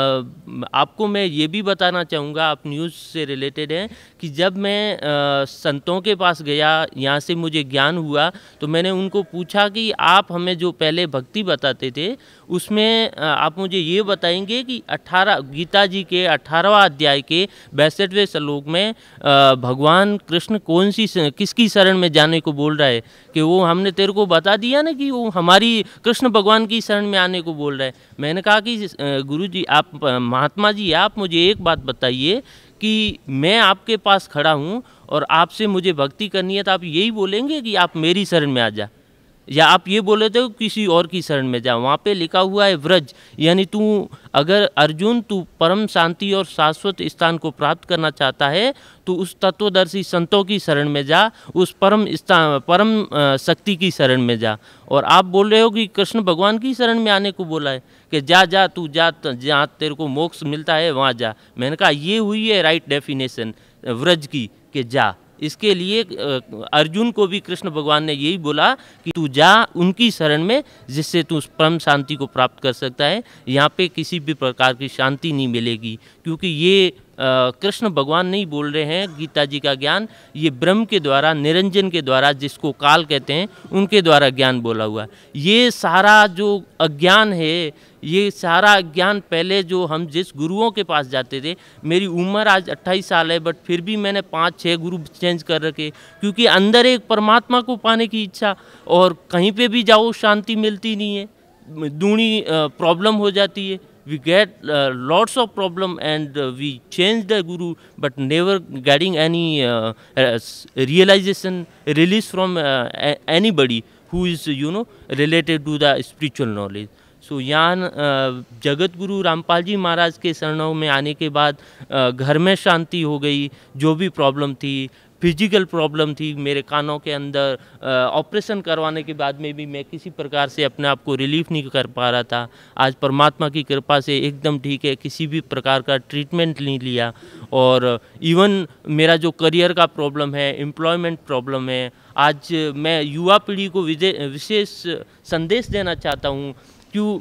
आ, आपको मैं ये भी बताना चाहूँगा, आप न्यूज़ से रिलेटेड हैं, कि जब मैं आ, संतों के पास गया, यहाँ से मुझे ज्ञान हुआ, तो मैंने उनको पूछा कि आप हमें जो पहले भक्ति बताते थे उसमें आ, आप मुझे ये बताएंगे कि अठारह गीता जी के अठारहवां अध्याय के बैसठवें श्लोक में आ, भगवान कृष्ण कौन सी किसकी शरण में जाने को बोल रहा है, कि वो हमने तेरे को बता दिया ना कि वो हमारी कृष्ण भगवान की शरण में आने को बोल रहा है। मैंने कहा कि गुरु जी, आप महात्मा जी, आप मुझे एक बात बताइए कि मैं आपके पास खड़ा हूँ और आपसे मुझे भक्ति करनी है, तो आप यही बोलेंगे कि आप मेरी शरण में आ जा, या आप ये बोले थे किसी और की शरण में जा? वहाँ पे लिखा हुआ है व्रज, यानी तू अगर अर्जुन तू परम शांति और शाश्वत स्थान को प्राप्त करना चाहता है तो उस तत्वदर्शी संतों की शरण में जा, उस परम स्थान परम शक्ति की शरण में जा। और आप बोल रहे हो कि कृष्ण भगवान की शरण में आने को बोला है कि जा जा तू जा, जहाँ तेरे को मोक्ष मिलता है वहाँ जा। मैंने कहा ये हुई है राइट डेफिनेशन व्रज की, कि जा। इसके लिए अर्जुन को भी कृष्ण भगवान ने यही बोला कि तू जा उनकी शरण में, जिससे तू परम शांति को प्राप्त कर सकता है। यहाँ पे किसी भी प्रकार की शांति नहीं मिलेगी, क्योंकि ये कृष्ण भगवान नहीं बोल रहे हैं गीता जी का ज्ञान, ये ब्रह्म के द्वारा, निरंजन के द्वारा, जिसको काल कहते हैं, उनके द्वारा ज्ञान बोला हुआ है। ये सारा जो अज्ञान है, ये सारा ज्ञान पहले जो हम जिस गुरुओं के पास जाते थे, मेरी उम्र आज अट्ठाईस साल है, बट फिर भी मैंने पाँच छः गुरु चेंज कर रखे, क्योंकि अंदर एक परमात्मा को पाने की इच्छा, और कहीं पे भी जाओ शांति मिलती नहीं है, दूनी प्रॉब्लम हो जाती है। We get uh, lots of problem and uh, we change the guru, but never getting any uh, uh, realization, release from uh, anybody who is, you know, related to the spiritual knowledge. So so, यहाँ जगत गुरु रामपाल जी महाराज के शरणों में आने के बाद घर में शांति हो गई। जो भी प्रॉब्लम थी, फिजिकल प्रॉब्लम थी मेरे कानों के अंदर, ऑपरेशन करवाने के बाद में भी मैं किसी प्रकार से अपने आप को रिलीफ नहीं कर पा रहा था। आज परमात्मा की कृपा से एकदम ठीक है, किसी भी प्रकार का ट्रीटमेंट नहीं लिया। और इवन मेरा जो करियर का प्रॉब्लम है, एम्प्लॉयमेंट प्रॉब्लम है, आज मैं युवा पीढ़ी को विशेष संदेश देना चाहता हूँ क्यों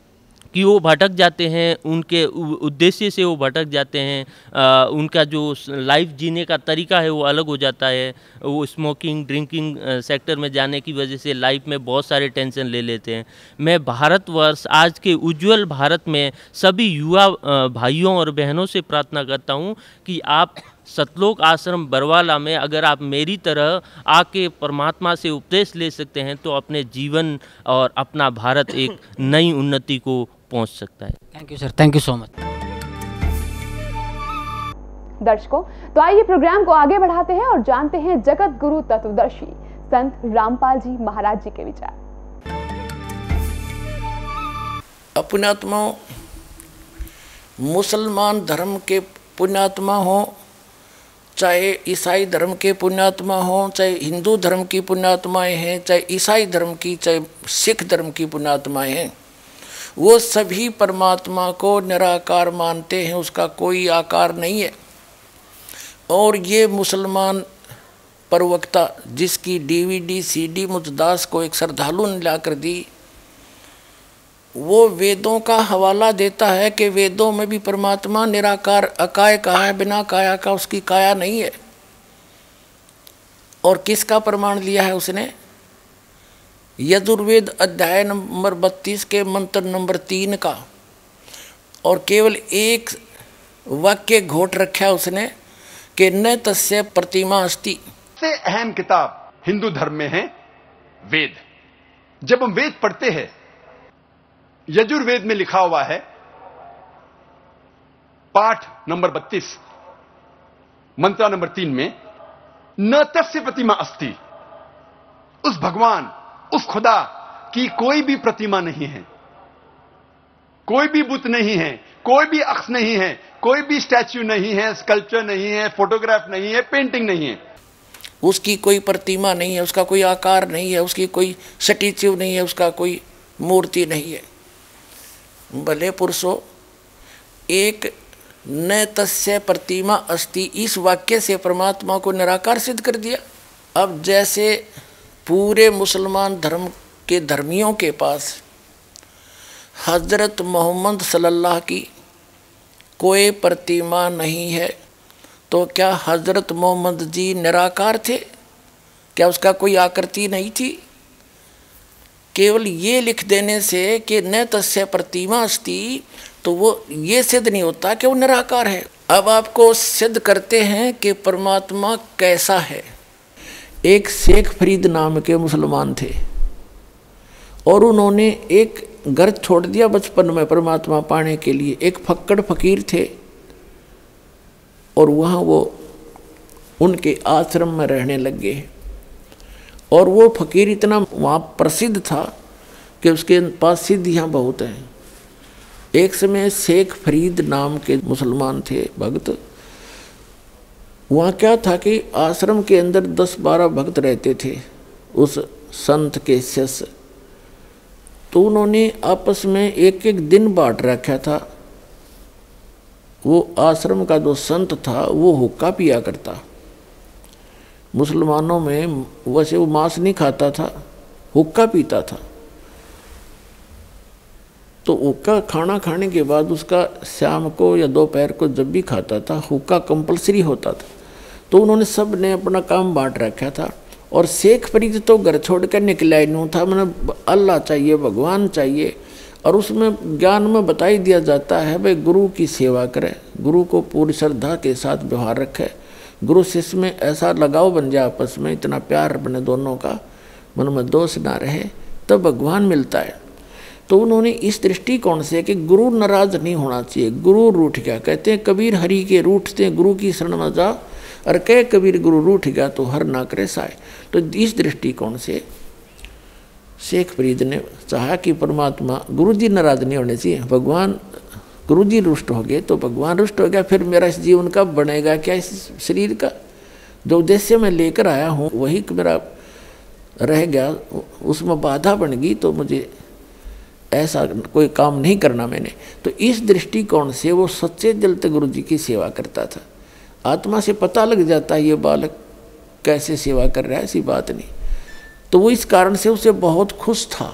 कि वो भटक जाते हैं, उनके उद्देश्य से वो भटक जाते हैं। आ, उनका जो लाइफ जीने का तरीका है वो अलग हो जाता है। वो स्मोकिंग ड्रिंकिंग सेक्टर में जाने की वजह से लाइफ में बहुत सारे टेंशन ले लेते हैं। मैं भारतवर्ष, आज के उज्जवल भारत में सभी युवा भाइयों और बहनों से प्रार्थना करता हूँ कि आप सतलोक आश्रम बरवाला में अगर आप मेरी तरह आके परमात्मा से उपदेश ले सकते हैं तो अपने जीवन और अपना भारत एक नई उन्नति को पहुंच सकता है। Thank you sir, thank you so much. दर्शकों, तो आइए प्रोग्राम को आगे बढ़ाते हैं और जानते हैं जगत गुरु तत्वदर्शी संत रामपाल जी महाराज जी के विचार। पुण्यात्मा, मुसलमान धर्म के पुण्यात्मा हो, चाहे ईसाई धर्म के पुण्यात्मा हो, चाहे हिंदू धर्म की पुण्यात्माएं हैं, चाहे ईसाई धर्म की, चाहे सिख धर्म की पुण्यात्माएं हैं, वो सभी परमात्मा को निराकार मानते हैं, उसका कोई आकार नहीं है। और ये मुसलमान प्रवक्ता जिसकी डीवीडी सीडी मुझदास को एक श्रद्धालु ने ला कर दी, वो वेदों का हवाला देता है कि वेदों में भी परमात्मा निराकार अकाय कहा है, बिना काया का उसकी काया नहीं है। और किसका प्रमाण लिया है उसने? यजुर्वेद अध्याय नंबर बत्तीस के मंत्र नंबर तीन का, और केवल एक वाक्य घोट रखा है उसने कि न तस्य प्रतिमा अस्ति। सबसे अहम किताब हिंदू धर्म में है वेद। जब हम वेद पढ़ते हैं, यजुर्वेद में लिखा हुआ है पाठ नंबर बत्तीस मंत्र नंबर तीन में न तस्य प्रतिमा अस्ति। उस भगवान, उस खुदा की कोई भी प्रतिमा नहीं है, कोई भी बुत नहीं है, कोई भी अक्स नहीं है, कोई भी स्टैच्यू नहीं है, स्कल्पचर नहीं है, फोटोग्राफ नहीं है, पेंटिंग नहीं है। उसकी कोई प्रतिमा नहीं है, उसका कोई आकार नहीं है, उसकी कोई स्टैच्यू नहीं है, उसका कोई मूर्ति नहीं है। भले पुरुषो एक न तस्य प्रतिमा अस्ति, इस वाक्य से परमात्मा को निराकार सिद्ध कर दिया। अब जैसे पूरे मुसलमान धर्म के धर्मियों के पास हजरत मोहम्मद सल्लल्लाहु की कोई प्रतिमा नहीं है, तो क्या हजरत मोहम्मद जी निराकार थे? क्या उसका कोई आकृति नहीं थी? केवल ये लिख देने से कि न तस्य प्रतिमा अस्ति, तो वो ये सिद्ध नहीं होता कि वो निराकार है। अब आपको सिद्ध करते हैं कि परमात्मा कैसा है। एक शेख फरीद नाम के मुसलमान थे और उन्होंने एक घर छोड़ दिया बचपन में परमात्मा पाने के लिए। एक फक्कड़ फकीर थे और वहाँ वो उनके आश्रम में रहने लग गए। और वो फकीर इतना वहाँ प्रसिद्ध था कि उसके पास सिद्धियाँ बहुत हैं। एक समय शेख फरीद नाम के मुसलमान थे भक्त। वहाँ क्या था कि आश्रम के अंदर दस बारह भक्त रहते थे उस संत के शिष्य। तो उन्होंने आपस में एक एक दिन बांट रखा था। वो आश्रम का जो संत था वो हुक्का पिया करता। मुसलमानों में वैसे वो मांस नहीं खाता था, हुक्का पीता था। तो हुक्का खाना खाने के बाद उसका शाम को या दोपहर को जब भी खाता था हुक्का कंपलसरी होता था। तो उन्होंने सब ने अपना काम बांट रखा था। और शेख फरीद तो घर छोड़ कर निकला ही नहीं था। मैंने अल्लाह चाहिए, भगवान चाहिए। और उसमें ज्ञान में बता ही दिया जाता है भाई गुरु की सेवा करे, गुरु को पूरी श्रद्धा के साथ व्यवहार रखे, गुरु शिष्य में ऐसा लगाव बन जाए, आपस में इतना प्यार बने दोनों का, मन में दोष ना रहे, तब भगवान मिलता है। तो उन्होंने इस दृष्टिकोण से कि गुरु नाराज नहीं होना चाहिए। गुरु रूठ गया, कहते हैं कबीर हरि के रूठते गुरु की शरण में जा, और कह कबीर गुरु रूठ गया तो हर ना करे साय। तो इस दृष्टिकोण से शेख फरीद ने चाहा कि परमात्मा गुरु जी नाराज नहीं होने चाहिए। भगवान गुरु जी रुष्ट हो गए तो भगवान रुष्ट हो गया, फिर मेरा इस जीवन का बनेगा क्या? इस शरीर का जो उद्देश्य मैं लेकर आया हूँ वही मेरा रह गया, उसमें बाधा बन गई, तो मुझे ऐसा कोई काम नहीं करना मैंने। तो इस दृष्टिकोण से वो सच्चे दिल से गुरु जी की सेवा करता था। आत्मा से पता लग जाता है ये बालक कैसे सेवा कर रहा है, ऐसी बात नहीं। तो वो इस कारण से उसे बहुत खुश था।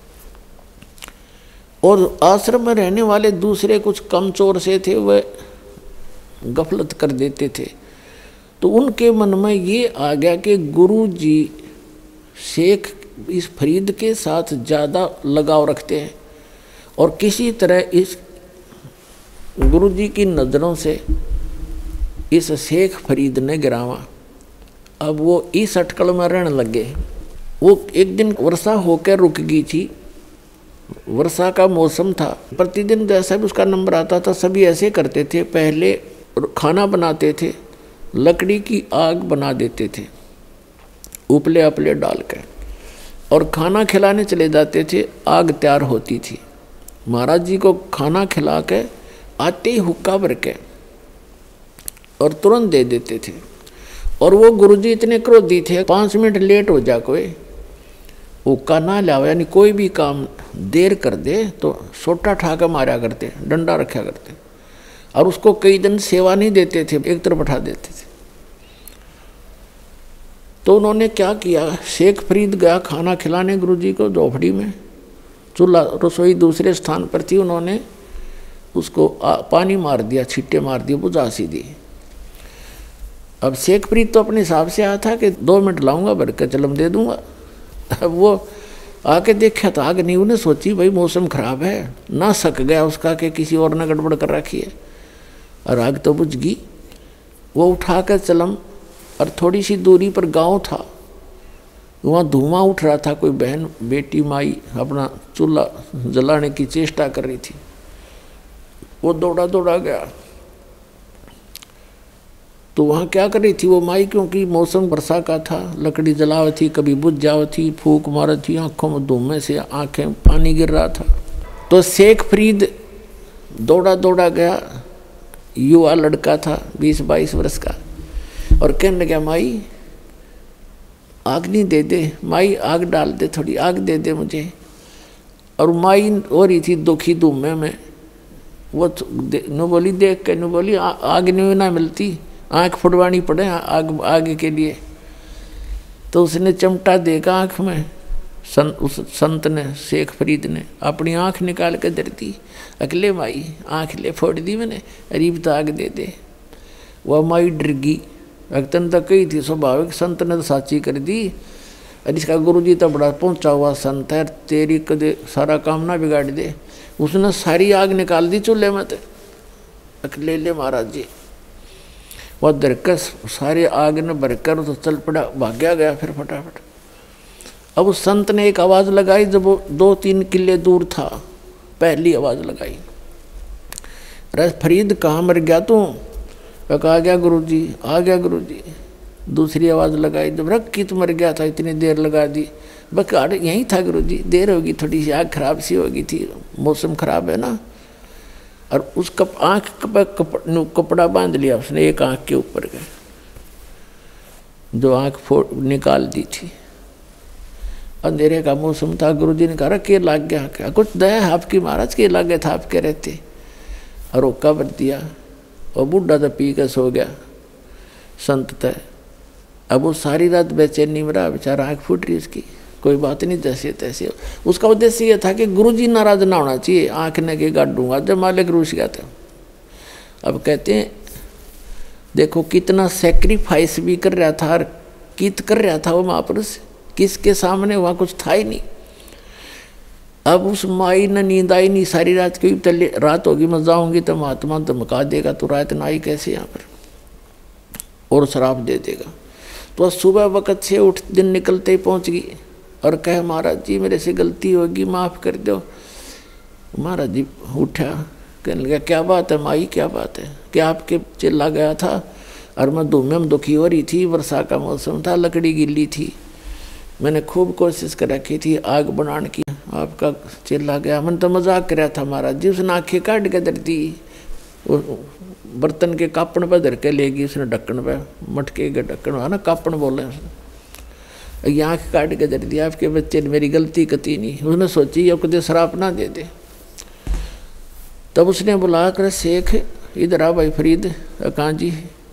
और आश्रम में रहने वाले दूसरे कुछ कमचोर से थे, वह गफलत कर देते थे। तो उनके मन में ये आ गया कि गुरु जी शेख इस फरीद के साथ ज़्यादा लगाव रखते हैं, और किसी तरह इस गुरु जी की नज़रों से इस शेख फरीद ने गिरावा। अब वो इस अटकल में रहने लग गए। वो एक दिन वर्षा होकर रुक गई थी, वर्षा का मौसम था। प्रतिदिन जैसा भी उसका नंबर आता था सभी ऐसे करते थे। पहले खाना बनाते थे, लकड़ी की आग बना देते थे उपले अपले डाल कर, और खाना खिलाने चले जाते थे। आग तैयार होती थी, महाराज जी को खाना खिला के आते ही हुक्का भर के और तुरंत दे देते थे। और वो गुरुजी इतने क्रोधी थे, पाँच मिनट लेट हो जा कोई हुक्का ना लाओ, यानी कोई भी काम देर कर दे तो सोटा ठाकर मारा करते, डंडा रखा करते। और उसको कई दिन सेवा नहीं देते थे, एक तरफ बैठा देते थे। तो उन्होंने क्या किया, शेख फरीद गया खाना खिलाने गुरुजी को झोपड़ी में। चूल्हा रसोई दूसरे स्थान पर थी, उन्होंने उसको पानी मार दिया, छिट्टे मार दिए, बुझा सी दी। अब शेख फरीद तो अपने हिसाब से आया था कि दो मिनट लाऊंगा भर के चलम दे दूंगा। अब वो आके देखा तो आग नहीं। उन्हें सोची भाई मौसम खराब है, ना सक गया उसका कि किसी और ने गड़बड़ कर रखी है, और आग तो बुझ गई। वो उठा कर चलम, और थोड़ी सी दूरी पर गांव था, वहाँ धुआं उठ रहा था। कोई बहन बेटी माई अपना चूल्हा जलाने की चेष्टा कर रही थी। वो दौड़ा दौड़ा गया तो वहाँ क्या कर रही थी वो माई, क्योंकि मौसम वर्षा का था, लकड़ी जलाव थी, कभी बुझ जाव थी, फूक मार थी, आँखों में धुएं से आँखें पानी गिर रहा था। तो शेख फरीद दौड़ा दौड़ा गया, युवा लड़का था बीस बाईस वर्ष का, और कहने लगा माई आग नहीं दे दे, माई आग डाल दे, थोड़ी आग दे दे मुझे। और माई हो रही थी दुखी धुएं में, वो नु बोली देख के नु बोली आग नहीं ना मिलती, आँख फुटवानी पड़े आग आगे के लिए। तो उसने चिमटा देगा आँख में, सन, उस संत ने, शेख फरीद ने अपनी आँख निकाल के दर दी, अगले माई आँख ले फोड़ दी मैंने, अरीब तो आग दे दे। वह माई डर गई, अगतन तक कही थी स्वाभाविक, संत ने तो साची कर दी। और इसका गुरु जी तो बड़ा पहुँचा हुआ संत है, तेरी कदे सारा काम ना बिगाड़ दे। उसने सारी आग निकाल दी चूल्हे में, अकेले ले महाराज जी। वह दरकस सारे आग ने भरकर तो चल पड़ा, भाग्या गया फिर फटाफट। अब उस संत ने एक आवाज़ लगाई, जब वो दो तीन किले दूर था, पहली आवाज़ लगाई, अरे फरीद कहाँ मर गया तू? कहा आ गया गुरु जी, आ गया गुरु जी। दूसरी आवाज़ लगाई, जब रख की तो मर गया था, इतनी देर लगा दी। बस यहीं था गुरु जी, देर होगी थोड़ी सी, आग खराब सी होगी थी, मौसम खराब है ना। और उस कप आँख पर कप, कपड़ा बांध लिया उसने एक आँख के ऊपर के, जो आँख फोड़ निकाल दी थी। अंधेरे का मौसम था, गुरु जी ने कहा के लाग गया क्या? कुछ दया है आपकी महाराज, के लागे था आप कह रहे थे। और रोका बर दिया, और बूढ़ा तो पी के सो गया संत तय। अब वो सारी रात बेचैनी में रहा बेचारा, आँख फूट रही उसकी, कोई बात नहीं जैसे तैसे। उसका उद्देश्य ये था कि गुरुजी नाराज ना होना चाहिए, आँख ने के गाड़ दूंगा, जब मालिक रूस गया था। अब कहते हैं देखो कितना सेक्रीफाइस भी कर रहा था, कित कर रहा था वो महापुरुष, किसके सामने, वहाँ कुछ था ही नहीं। अब उस माई ने नींद आई नहीं सारी रात, क्योंकि रात होगी मैं जाऊँगी तो महात्मा धमका देगा, तो रात ना आई कैसे यहाँ पर, और शराब दे देगा। तो सुबह वक़्त से उठ दिन निकलते ही पहुँच गई और कहे महाराज जी मेरे से गलती होगी, माफ़ कर दो। महाराज जी उठा, कहने लगा क्या बात है माई, क्या बात है? कि आपके चिल्ला गया था और मैं धूम में दुखी हो रही थी, वर्षा का मौसम था, लकड़ी गिल्ली थी, मैंने खूब कोशिश कर रखी थी आग बनाने की, आपका चिल्ला गया। मैंने तो मजाक कर रहा था महाराज जी। उसने आँखें काट के धर दी, बर्तन के कापण पर धर के लेगी उसने, ढक्कन पे, मटके के ढक्कन है ना, कापण बोले उसने, ये आँख काट के धर दिया। आपके बच्चे ने मेरी गलती कती नहीं, उसने सोची अब कदे शराब ना दे दे। तब उसने बुला कर शेख इधर आ भाई फरीद। कहाँ जी,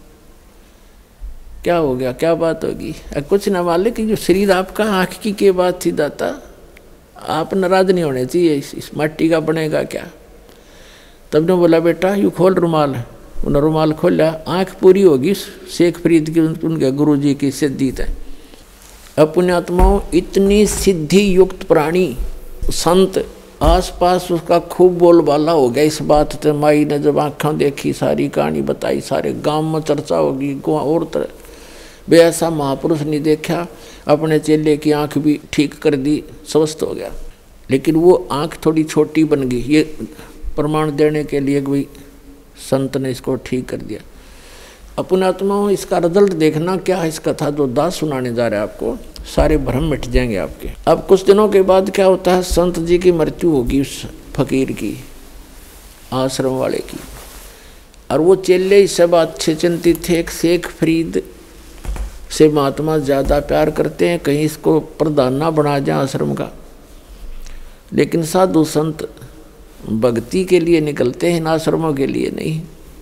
क्या हो गया, क्या बात होगी? कुछ न मालिक कि जो शरीर आपका आँख की के बात थी दाता, आप नाराज नहीं होने चाहिए, इस, इस माटी का बनेगा क्या? तब ने बोला बेटा यू खोल रुमाल। उन्होंने रुमाल खोला, आँख पूरी होगी शेख फरीद की, उनके गुरु जी की सिद्धि है। अब पुण्यात्माओं इतनी सिद्धि युक्त प्राणी संत आसपास उसका खूब बोलबाला हो गया इस बात से। माई ने जब आँखें देखी, सारी कहानी बताई, सारे गांव में चर्चा होगी, और तरह बे ऐसा महापुरुष नहीं देखा। अपने चेले की आँख भी ठीक कर दी, स्वस्थ हो गया। लेकिन वो आँख थोड़ी छोटी बन गई, ये प्रमाण देने के लिए कोई संत ने इसको ठीक कर दिया। अपन आत्माओं इसका रिजल्ट देखना क्या है, इस कथा जो दास सुनाने जा रहे हैं आपको, सारे भ्रम मिट जाएंगे आपके। अब कुछ दिनों के बाद क्या होता है, संत जी की मृत्यु होगी उस फकीर की, आश्रम वाले की। और वो चेले इस सब अच्छे चिंतित थे। एक शेख फरीद से महात्मा ज़्यादा प्यार करते हैं, कहीं इसको प्रधान ना बना जाए आश्रम का। लेकिन साधु संत भक्ति के लिए निकलते हैं, आश्रमों के लिए नहीं।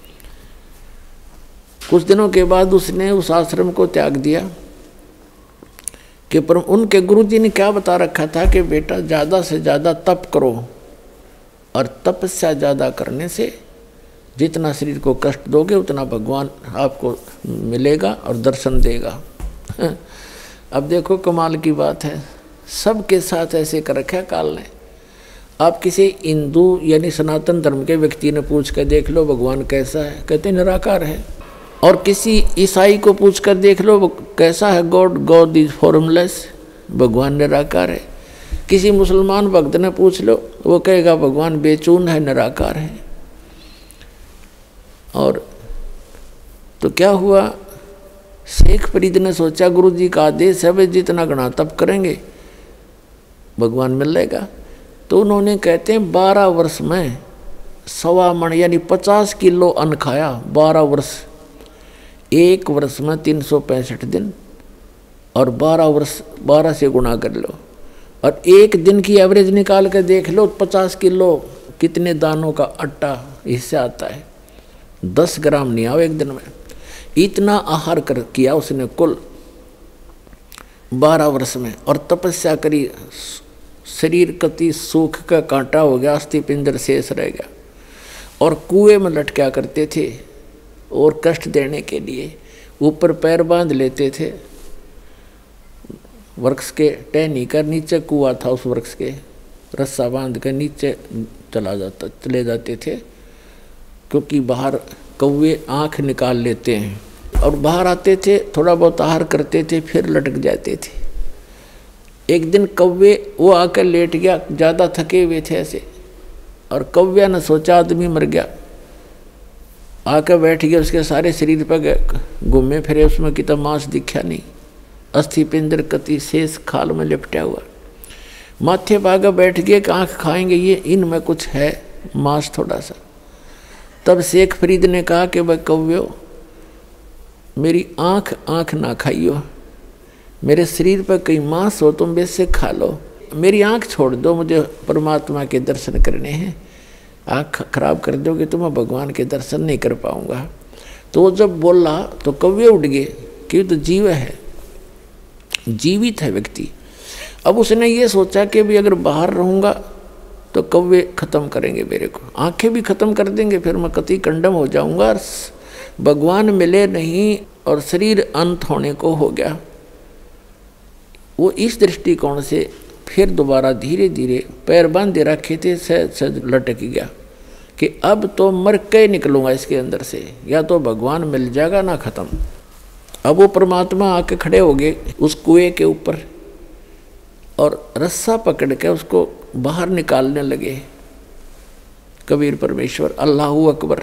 कुछ दिनों के बाद उसने उस आश्रम को त्याग दिया कि पर उनके गुरुजी ने क्या बता रखा था कि बेटा ज़्यादा से ज़्यादा तप करो, और तपस्या ज़्यादा करने से जितना शरीर को कष्ट दोगे उतना भगवान आपको मिलेगा और दर्शन देगा। अब देखो कमाल की बात है, सबके साथ ऐसे कर रखा काल ने। आप किसी हिंदू यानी सनातन धर्म के व्यक्ति ने पूछ कर देख लो भगवान कैसा है, कहते निराकार है। और किसी ईसाई को पूछ कर देख लो कैसा है गॉड, गॉड इज फॉर्मलेस, भगवान निराकार है। किसी मुसलमान भक्त ने पूछ लो, वो कहेगा भगवान बेचून है, निराकार है। और तो क्या हुआ, शेख फरीद ने सोचा गुरु जी का आदेश है, वे जितना गणा तप करेंगे भगवान मिल जाएगा। तो उन्होंने कहते हैं बारह वर्ष में सवा मन यानी पचास किलो अन्न खाया। बारह वर्ष, एक वर्ष में तीन सौ पैंसठ दिन, और बारह वर्ष बारह से गुणा कर लो, और एक दिन की एवरेज निकाल कर देख लो, पचास किलो कितने दानों का आटा इससे आता है। दस ग्राम नहीं आओ एक दिन में, इतना आहार कर किया उसने कुल बारह वर्ष में। और तपस्या करी, शरीर कति सूख का कांटा हो गया, अस्थि पिंजर शेष रह गया। और कुएं में लटका करते थे, और कष्ट देने के लिए ऊपर पैर बांध लेते थे, वृक्ष के टहनी कर नीचे कुआं था, उस वृक्ष के रस्सा बांध कर नीचे चला जाता चले जाते थे, क्योंकि बाहर कौवे आँख निकाल लेते हैं। और बाहर आते थे, थोड़ा बहुत आहार करते थे, फिर लटक जाते थे। एक दिन कौवे वो आकर लेट गया, ज़्यादा थके हुए थे ऐसे, और कौव्या ने सोचा आदमी मर गया, आकर बैठ गया, उसके सारे शरीर पर घूमे फिरे, उसमें कितना मांस दिखा नहीं, अस्थि पिंजर कति शेष खाल में लिपटा हुआ। माथे भागा बैठ गए कि आँख खाएंगे ये, इनमें कुछ है मांस थोड़ा सा। तब शेख फरीद ने कहा कि भाई कौव्यो, मेरी आँख आँख ना खाइयो, मेरे शरीर पर कई मांस हो तुम वैसे खा लो, मेरी आँख छोड़ दो, मुझे परमात्मा के दर्शन करने हैं। आँख खराब कर दोगे तो मैं भगवान के दर्शन नहीं कर पाऊँगा। तो वो जब बोला तो कौवे उठ गए कि तो जीव है, जीवित है व्यक्ति। अब उसने ये सोचा कि भी अगर बाहर रहूँगा तो कौवे खत्म करेंगे मेरे को, आंखें भी खत्म कर देंगे, फिर मैं कति कंडम हो जाऊँगा, और भगवान मिले नहीं, और शरीर अंत होने को हो गया। वो इस दृष्टिकोण से फिर दोबारा धीरे धीरे पैर बांधे रखे थे, सहज सहज लटक गया कि अब तो मर के निकलूँगा इसके अंदर से, या तो भगवान मिल जाएगा ना खत्म। अब वो परमात्मा आके खड़े हो गए उस कुएं के ऊपर, और रस्सा पकड़ के उसको बाहर निकालने लगे। कबीर परमेश्वर अल्लाहू अकबर।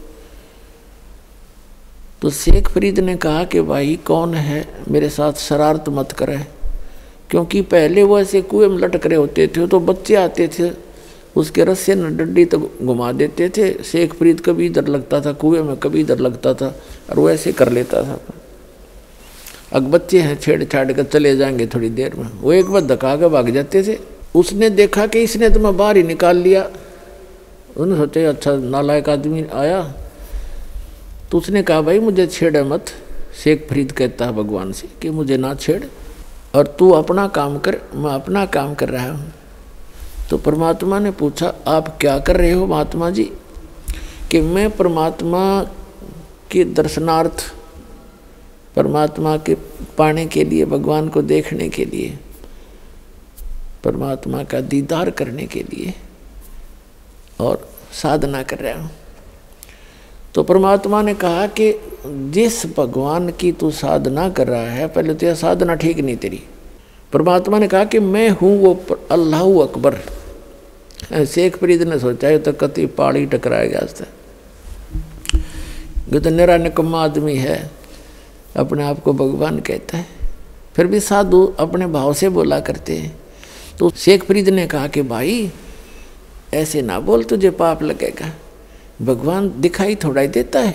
तो शेख फरीद ने कहा कि भाई कौन है, मेरे साथ शरारत मत करे, क्योंकि पहले वो ऐसे कुएं में लटक रहे होते थे, तो बच्चे आते थे उसके रस्से न डंडी तो घुमा देते थे। शेख फरीद कभी इधर लगता था कुएं में, कभी इधर लगता था, और वो ऐसे कर लेता था। अब बच्चे हैं, छेड़छाड़ कर चले जाएंगे थोड़ी देर में, वो एक बार धक्का के भाग जाते थे। उसने देखा कि इसने तो मैं बाहर ही निकाल लिया, उन्होंने सोचा अच्छा नालायक आदमी आया। तो उसने कहा भाई मुझे छेड़ मत। शेख फरीद कहता है भगवान से कि मुझे ना छेड़, और तू अपना काम कर, मैं अपना काम कर रहा हूँ। तो परमात्मा ने पूछा आप क्या कर रहे हो महात्मा जी? कि मैं परमात्मा के दर्शनार्थ, परमात्मा के पाने के लिए, भगवान को देखने के लिए, परमात्मा का दीदार करने के लिए और साधना कर रहा हूँ। तो परमात्मा ने कहा कि जिस भगवान की तू साधना कर रहा है, पहले तो यह साधना ठीक नहीं तेरी। परमात्मा ने कहा कि मैं हूँ वो अल्लाहू अकबर। शेख फरीद ने सोचा है तो कति पाड़ी टकराया गया आज तक, जो तो निरा निकम्मा आदमी है, अपने आप को भगवान कहता है, फिर भी साधु अपने भाव से बोला करते हैं। तो शेख फरीद ने कहा कि भाई ऐसे ना बोल, तुझे पाप लगेगा। भगवान दिखाई थोड़ा ही देता है,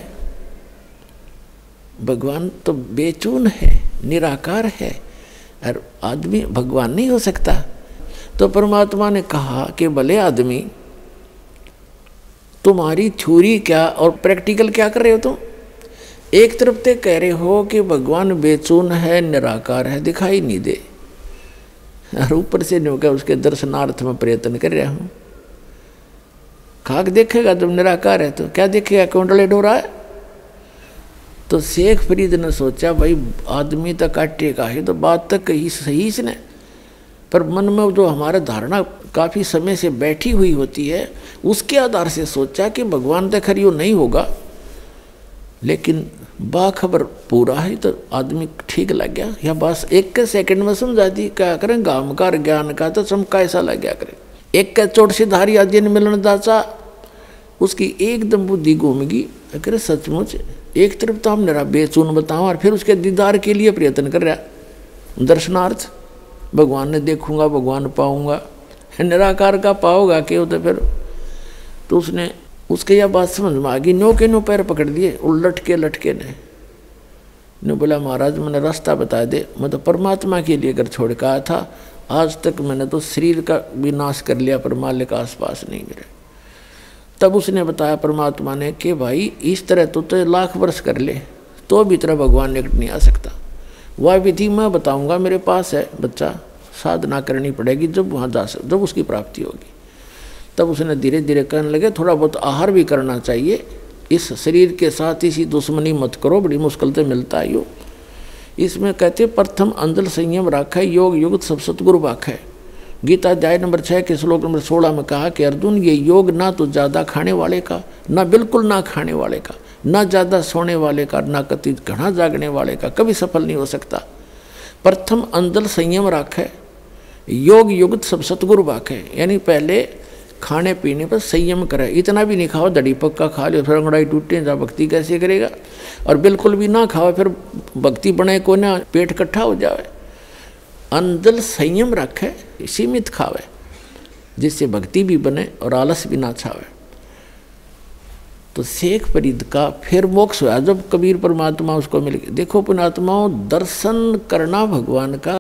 भगवान तो बेचून है, निराकार है, और आदमी भगवान नहीं हो सकता। तो परमात्मा ने कहा कि भले आदमी, तुम्हारी थ्योरी क्या और प्रैक्टिकल क्या कर रहे हो तुम? एक तरफ ते कह रहे हो कि भगवान बेचून है, निराकार है, दिखाई नहीं दे, और ऊपर से नहीं क्या उसके दर्शनार्थ में प्रयत्न कर रहा हूँ। खाक देखेगा जब निराकार है तो क्या देखेगा, कुंडले डोरा है। तो शेख फरीद ने सोचा भाई आदमी तो काटेगा ही, तो बात तक कही सही इसने, पर मन में जो हमारा धारणा काफ़ी समय से बैठी हुई होती है, उसके आधार से सोचा कि भगवान तो खरी नहीं होगा, लेकिन बाखबर पूरा है तो आदमी ठीक लग गया। या बस एक के सेकंड में समझा दी, क्या करें गामकार ज्ञान का तो चमका ऐसा लग गया करे। एक का चोट से धारी आदि ने मिलन दाचा, उसकी एकदम बुद्धि घूम गई, अरे सचमुच एक तरफ तो हम मेरा बेचून बताऊँ और फिर उसके दीदार के लिए प्रयत्न कर रहा, दर्शनार्थ भगवान ने देखूंगा भगवान पाऊंगा, निराकार का पाओगा क्यों? तो फिर तो उसने उसके यह बात समझ में आ गई। नो के नो पैर पकड़ लिए और लटके लटके ने ने बोला महाराज मैंने रास्ता बता दे, मैं तो परमात्मा के लिए घर छोड़ कर आया था, आज तक मैंने तो शरीर का विनाश कर लिया पर मालिक का आसपास नहीं मिले। तब उसने बताया परमात्मा ने कि भाई इस तरह तो, तो लाख वर्ष कर ले तो भी तरह भगवान निकट नहीं आ सकता। वह विधि मैं बताऊंगा, मेरे पास है बच्चा, साधना करनी पड़ेगी, जब वहाँ जा सक जब उसकी प्राप्ति होगी। तब उसने धीरे धीरे कहने लगे थोड़ा बहुत आहार भी करना चाहिए, इस शरीर के साथ इसी दुश्मनी मत करो, बड़ी मुश्किल से मिलता है यो। इसमें कहते प्रथम अंदल संयम राखा योग युक्त सब सतगुरु बाखा है। गीता अध्याय नंबर छः के श्लोक नंबर सोलह में कहा कि अर्जुन ये योग ना तो ज़्यादा खाने वाले का, ना बिल्कुल ना खाने वाले का, ना ज़्यादा सोने वाले का, ना कति घना जागने वाले का कभी सफल नहीं हो सकता। प्रथम अंदल संयम राखे योग युक्त सब सतगुरु बाखे, यानी पहले खाने पीने पर संयम करे, इतना भी नहीं खाओ दड़ी पक्का खा लियो फिर अंगड़ाई टूटे जा भक्ति कैसे करेगा, और बिल्कुल भी ना खाओ फिर भक्ति बने को ना पेट इकट्ठा हो जाए। अंदल संयम रखे, सीमित खावे जिससे भक्ति भी बने और आलस भी ना छावे। तो शेख फरीद का फिर मोक्ष हुआ जब कबीर परमात्मा उसको मिल गए। देखो पुणात्माओं, दर्शन करना भगवान का